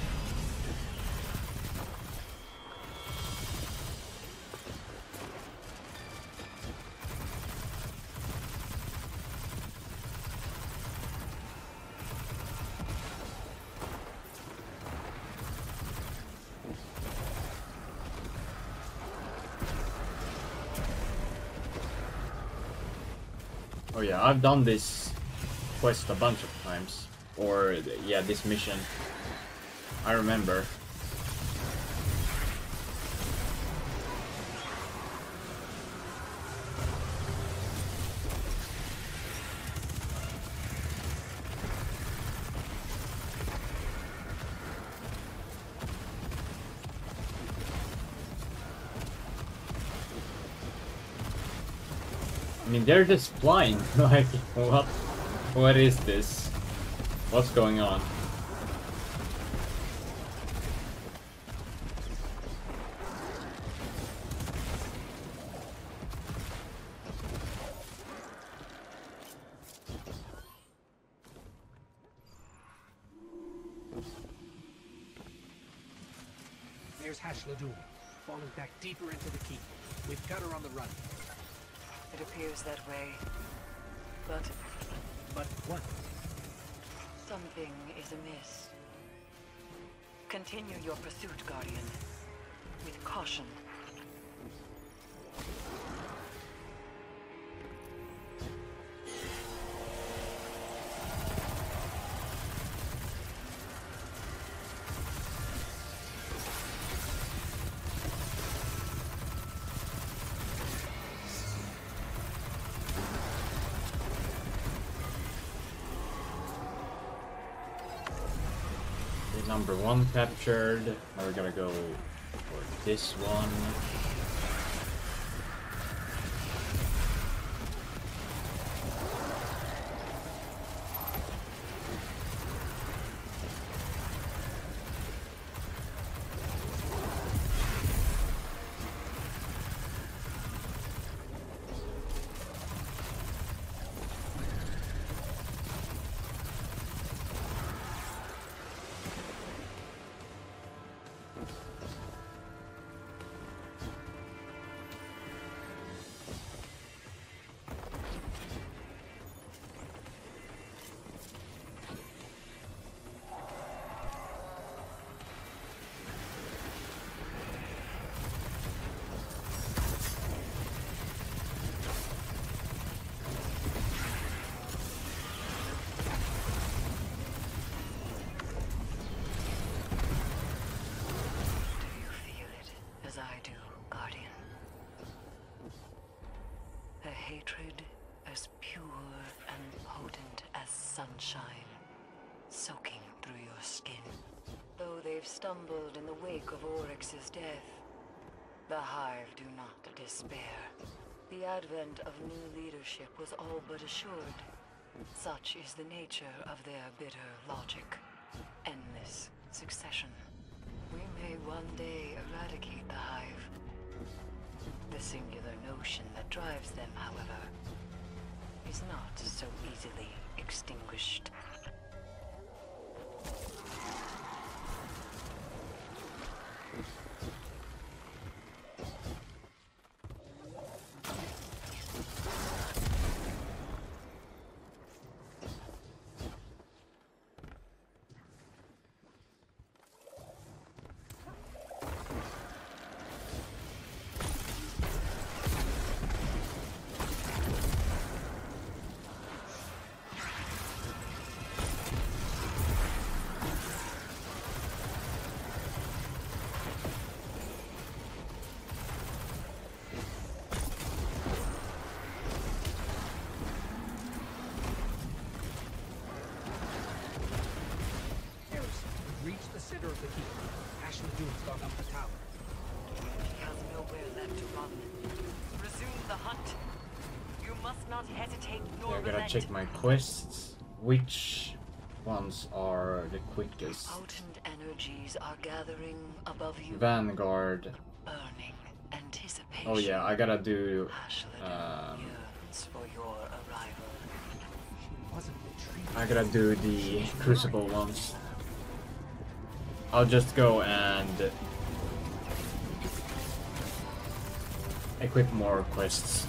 Oh yeah, I've done this quest a bunch of times. Or, yeah, this mission. I remember. I mean, they're just flying. Like, what? What is this? What's going on? There's Hashladul, falling back deeper into the keep. We've got her on the run. It appears that way. But what? something is amiss. Continue your pursuit, Guardian. With caution. number 1 captured. Now we're gonna go for this one. Hatred as pure and potent as sunshine, soaking through your skin. Though they've stumbled in the wake of Oryx's death, the Hive do not despair. The advent of new leadership was all but assured. Such is the nature of their bitter logic. Endless succession. We may one day eradicate the Hive. The singular notion that drives them, however, is not so easily extinguished. Center of the keep. Ashla Doom's gone up the tower. He has nowhere left to run. Resume the hunt. You must not hesitate nor I gotta relent. check my quests. Which ones are the quickest? Potent energies are gathering above you. Vanguard. Burning anticipation. Oh yeah, I gotta do Ashla Doom yearns for your arrival. She wasn't retreating. I gotta do the Crucible ones. I'll just go and equip more quests.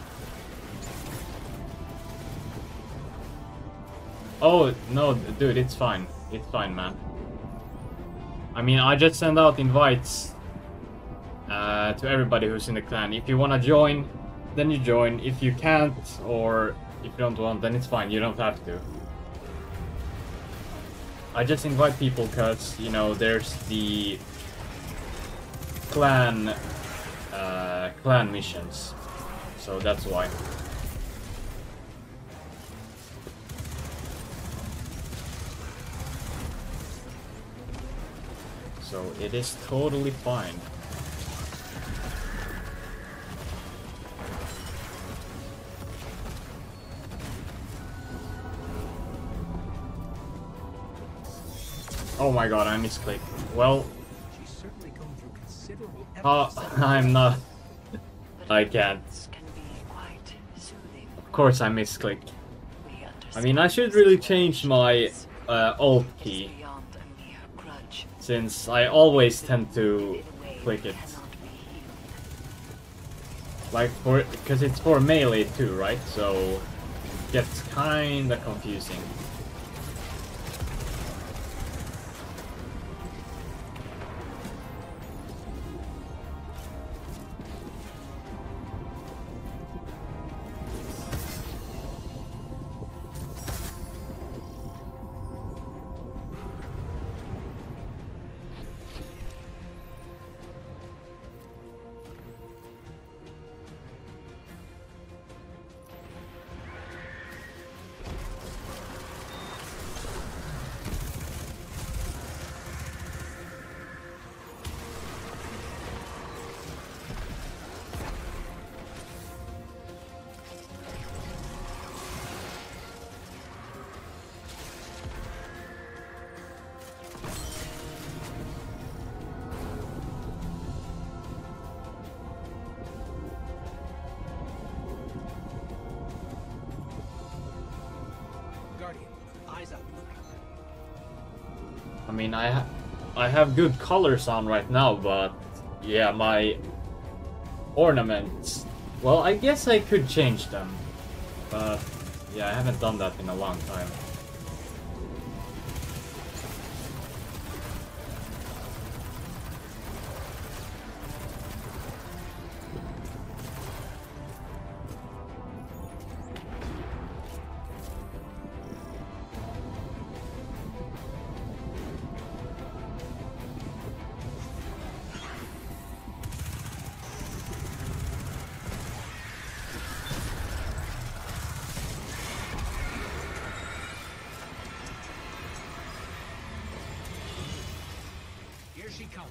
Oh, no, dude, it's fine. It's fine, man. I mean, I just send out invites to everybody who's in the clan. If you wanna join, then you join. If you can't, or if you don't want, then it's fine. You don't have to. I just invite people because, you know, there's the clan missions, so that's why. So it is totally fine. Oh my god, I misclicked. Well, She's certainly going through considerable effort. I'm not. I can't. Can be quite soothing. Of course I misclicked. We I understand mean, I should really change my alt it's key, beyond a mere grudge. since I always tend to click it. Cannot be healed. Like, because it's for melee too, right? So, it gets kinda confusing. I mean, I have good colors on right now, but yeah, my ornaments. Well, I guess I could change them, but yeah, I haven't done that in a long time. Here she comes.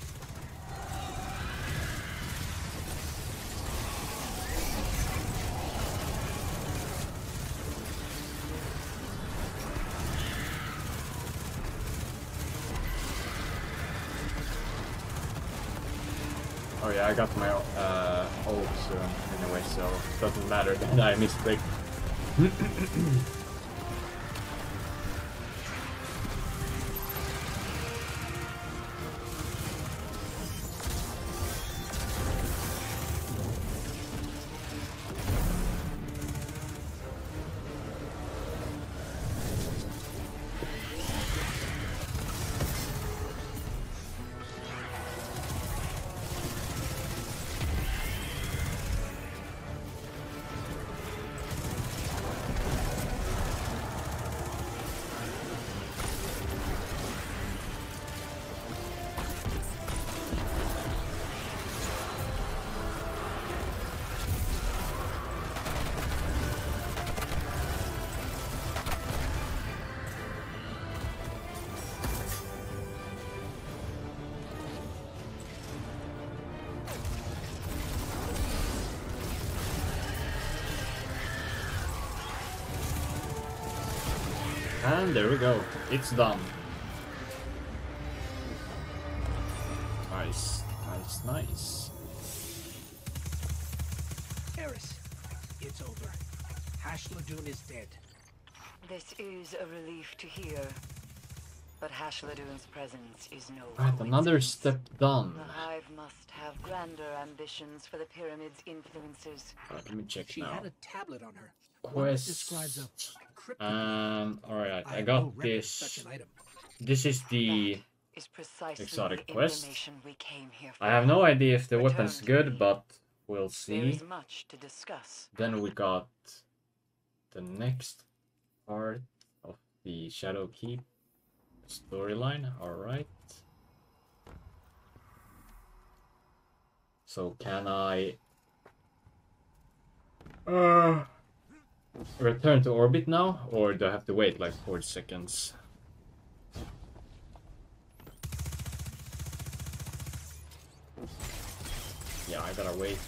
Oh yeah, I got my ult soon anyway, so it doesn't matter that I misclicked. And there we go. It's done. Nice, nice, nice. Eris, it's over. Hashladun is dead. This is a relief to hear. But Hashladun's presence is no Right, another coincidence. step done. The Hive must have grander ambitions for the pyramid's influences. Right, let me check She now. had a tablet on her. One that describes a Quest. cryptid. Alright, I have got no record of such this. an item. This is the That is precisely exotic the quest. information we came here for. I have no idea if the Return weapon's to good, me. but we'll There see. is much to discuss. Then we got the next part of the Shadow Keep storyline. Alright. So can I return to orbit now, or do I have to wait like 4 seconds? Yeah, I gotta wait.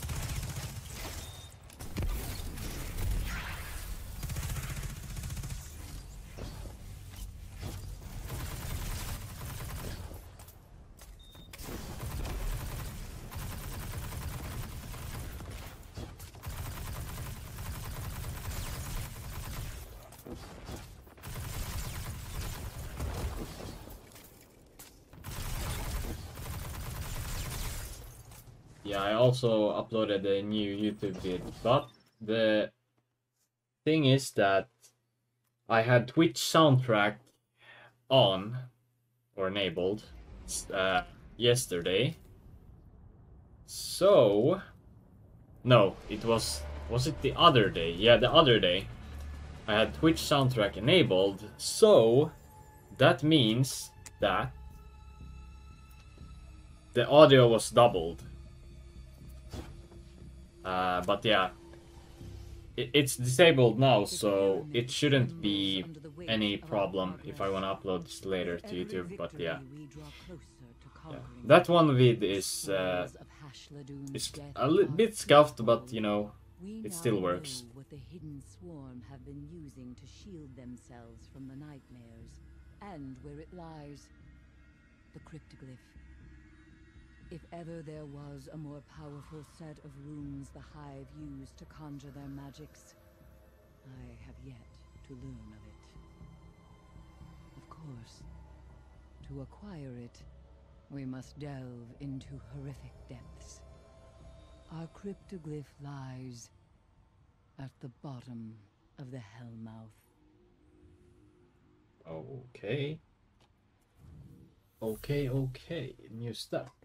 Yeah, I also uploaded a new YouTube vid, but the thing is that I had Twitch soundtrack on or enabled yesterday. So no, it was it the other day? Yeah, the other day I had Twitch soundtrack enabled, so that means that the audio was doubled. But yeah, it's disabled now, so it shouldn't be any problem if I want to upload this later to YouTube. But yeah, that one vid is a bit scuffed, but you know, it still works. What the hidden swarm have been using to shield themselves from the nightmares, and where it lies, the cryptoglyph. If ever there was a more powerful set of runes the Hive used to conjure their magics, I have yet to learn of it. Of course, to acquire it, we must delve into horrific depths. Our cryptoglyph lies at the bottom of the Hellmouth. Okay. Okay. New stuff.